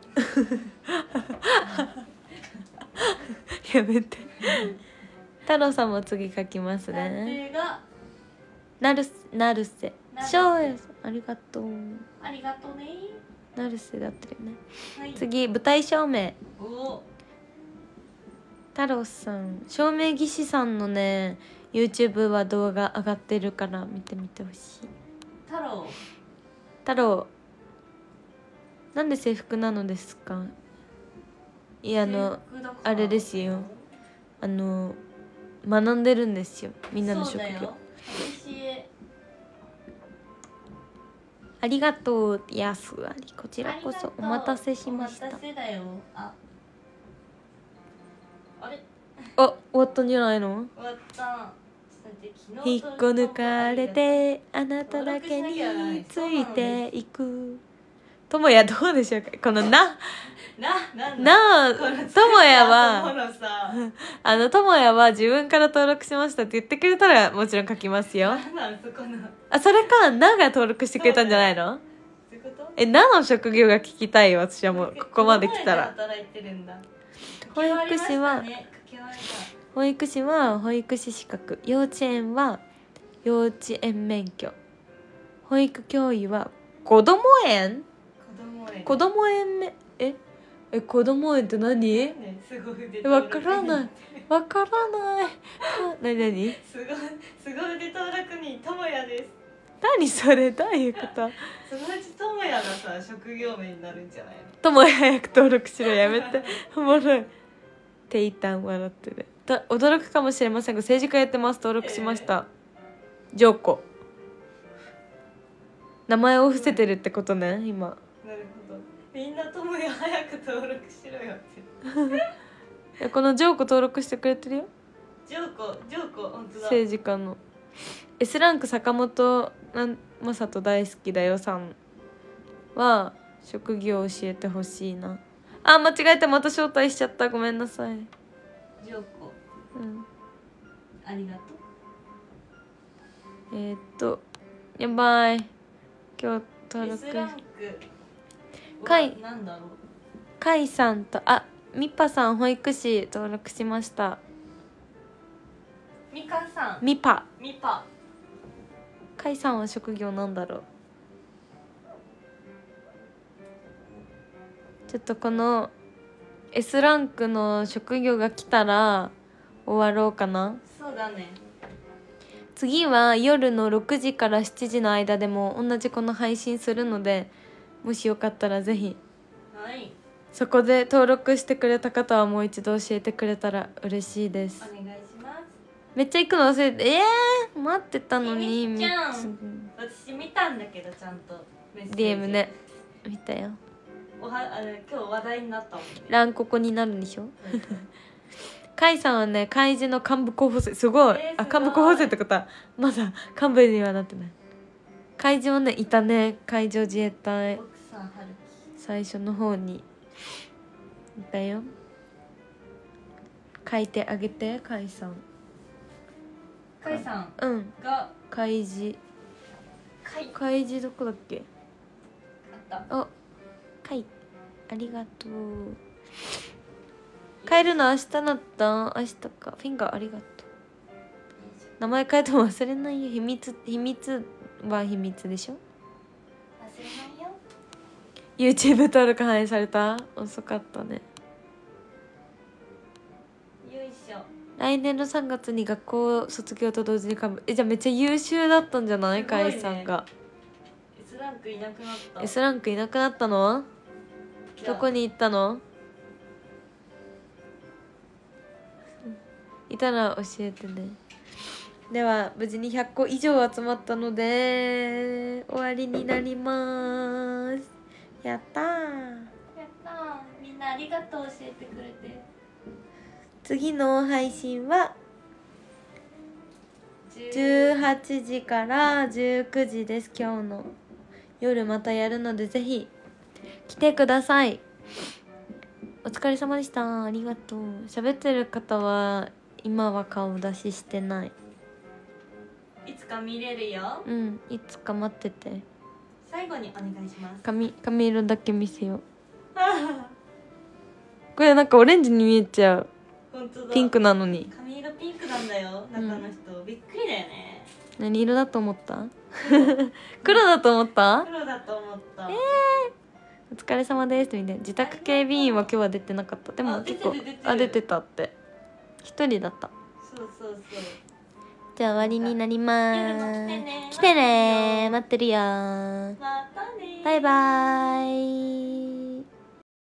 B: やめて。太郎さんも次書きます
A: 探
B: ね。
A: 偵が
B: なる成瀬
A: 成瀬
B: 翔也さんありがとう。
A: ありがとうね。
B: 成瀬だってるね。
A: はい。
B: 次舞台照明
A: おお。
B: 太郎さん照明技師さんのね YouTube は動画上がってるから見てみてほしい。
A: 太郎。
B: 太郎なんで制服なのですか？いやあの
A: 制服だから
B: あれですよ。あの学んでるんですよみんなの職業。
A: そうだよ。私
B: ありがとうやすありこちらこそお待たせしました。
A: お待たせだよ。ああれ
B: あ終わったんじゃないの？
A: 終わった。ちょっと待って昨日
B: 引っこ抜かれてあなただけについていく。ともやどうでしょうか。このな
A: ななんだ
B: なあ
A: この
B: ともや
A: こ
B: は
A: のさ
B: あのともやは自分から登録しましたって言ってくれたらもちろん書きますよ。
A: なんなんそこの
B: あそれかなが登録してくれたんじゃないの？
A: そういうこと
B: えなの職業が聞きたいよ。私はもうここまで来たら。
A: 働いてるんだ。
B: 保育士は
A: 書き終わりましたね書き終わり
B: 保育士は保育士資格、幼稚園は幼稚園免許、保育教諭は子ども園
A: 子供園
B: 子ども園めええ子ども園って何？
A: ねすごい腕
B: えわからないわからないあなになに
A: すごいすごい腕登録にともやです。
B: 何それどういうこと？
A: そのうちともやがさ職業名になるんじゃないの？
B: ともや早く登録しろやめておもろい。ていたん笑ってる。だ驚くかもしれませんが政治家やってます。登録しました、えー、ジョーコ名前を伏せてるってことね今。
A: なるほど。みんなともや早く登録しろよって
B: いやこのジョーコ登録してくれてるよ。
A: ジョーコジョーコ本当だ。
B: 政治家の S ランク坂本なん正人大好きだよさんは職業教えてほしいな。あ、間違えてまた招待しちゃった。ごめんなさい。
A: ジョーコ
B: うん
A: ありがとう。
B: えー、っとやばい、今日登録
A: S ランク
B: かい
A: はなんだろう。
B: かいさんと、あ、みっぱさん保育士登録しました。
A: みかさん、
B: みぱ
A: みぱ、
B: かいさんは職業なんだろう。ちょっとこの S ランクの職業が来たら終わろうかな。
A: そうだね。
B: 次は夜のろくじからしちじの間でも同じこの配信するので、もしよかったらぜひ
A: はい、
B: そこで登録してくれた方はもう一度教えてくれたら嬉しいです。
A: お願いします。
B: めっちゃ行くの忘れて、えー、待ってたのに。
A: えみっちゃん
B: めっち
A: 私見たんだけどちゃんとメッセージ
B: ディーエム ね、見たよ。
A: おはあれ今日話題になったもんね。
B: ランココになるんでしょカイさんはね、開示の幹部候補生、すごい、あ、
A: えーすごい
B: 幹部候補生ってことはまだ幹部にはなってない。開示はね、いたね、海上自衛隊
A: 奥さんはる
B: 最初の方にいたよ。書いてあげて、カイさん。
A: きかいさん
B: うん、
A: が
B: 開示
A: かい
B: 開示どこだっけ。
A: あった。
B: あ、カイありがとう。変えるの明日だった。明日か。フィンガーありがとう。名前変えても忘れないよ。秘密秘密は秘密でしょ。
A: 忘れないよ。
B: YouTube 登録反映された。遅かったね。
A: よいしょ。
B: 来年のさんがつに学校卒業と同時にかぶ。え、じゃあめっちゃ優秀だったんじゃない？
A: すごいね
B: カイさんが。
A: S ランクいなくなった。
B: S ランクいなくなったの？
A: じゃあ
B: どこに行ったの？いたら教えてね。では無事にひゃっこ以上集まったので終わりになります。やったー。
A: やったー。みんなありがとう教えてくれて。
B: 次の配信はじゅうはちじからじゅうくじです。今日の夜またやるのでぜひ来てください。お疲れ様でした。ありがとう。喋ってる方は今は顔出ししてない。
A: いつか見れるよ。
B: うん、いつか待ってて。
A: 最後にお願いします。
B: 髪髪色だけ見せよう。これなんかオレンジに見えちゃう。
A: 本当だ。
B: ピンクなのに。
A: 髪色ピンクなんだよ、中の人、びっくりだよね。
B: 何色だと思った？黒だと思った？
A: 黒だと思った。
B: えー、お疲れ様ですみたいな。自宅警備員は今日は出てなかった。でも
A: あ
B: 結構
A: 出てる出てる
B: あ出てたって。一人だった。
A: そうそうそう。
B: じゃあ終わりになりま
A: 夜も
B: ーす。
A: 来てね。
B: 来てねー、待ってるよー。
A: またねー。
B: バイバーイ。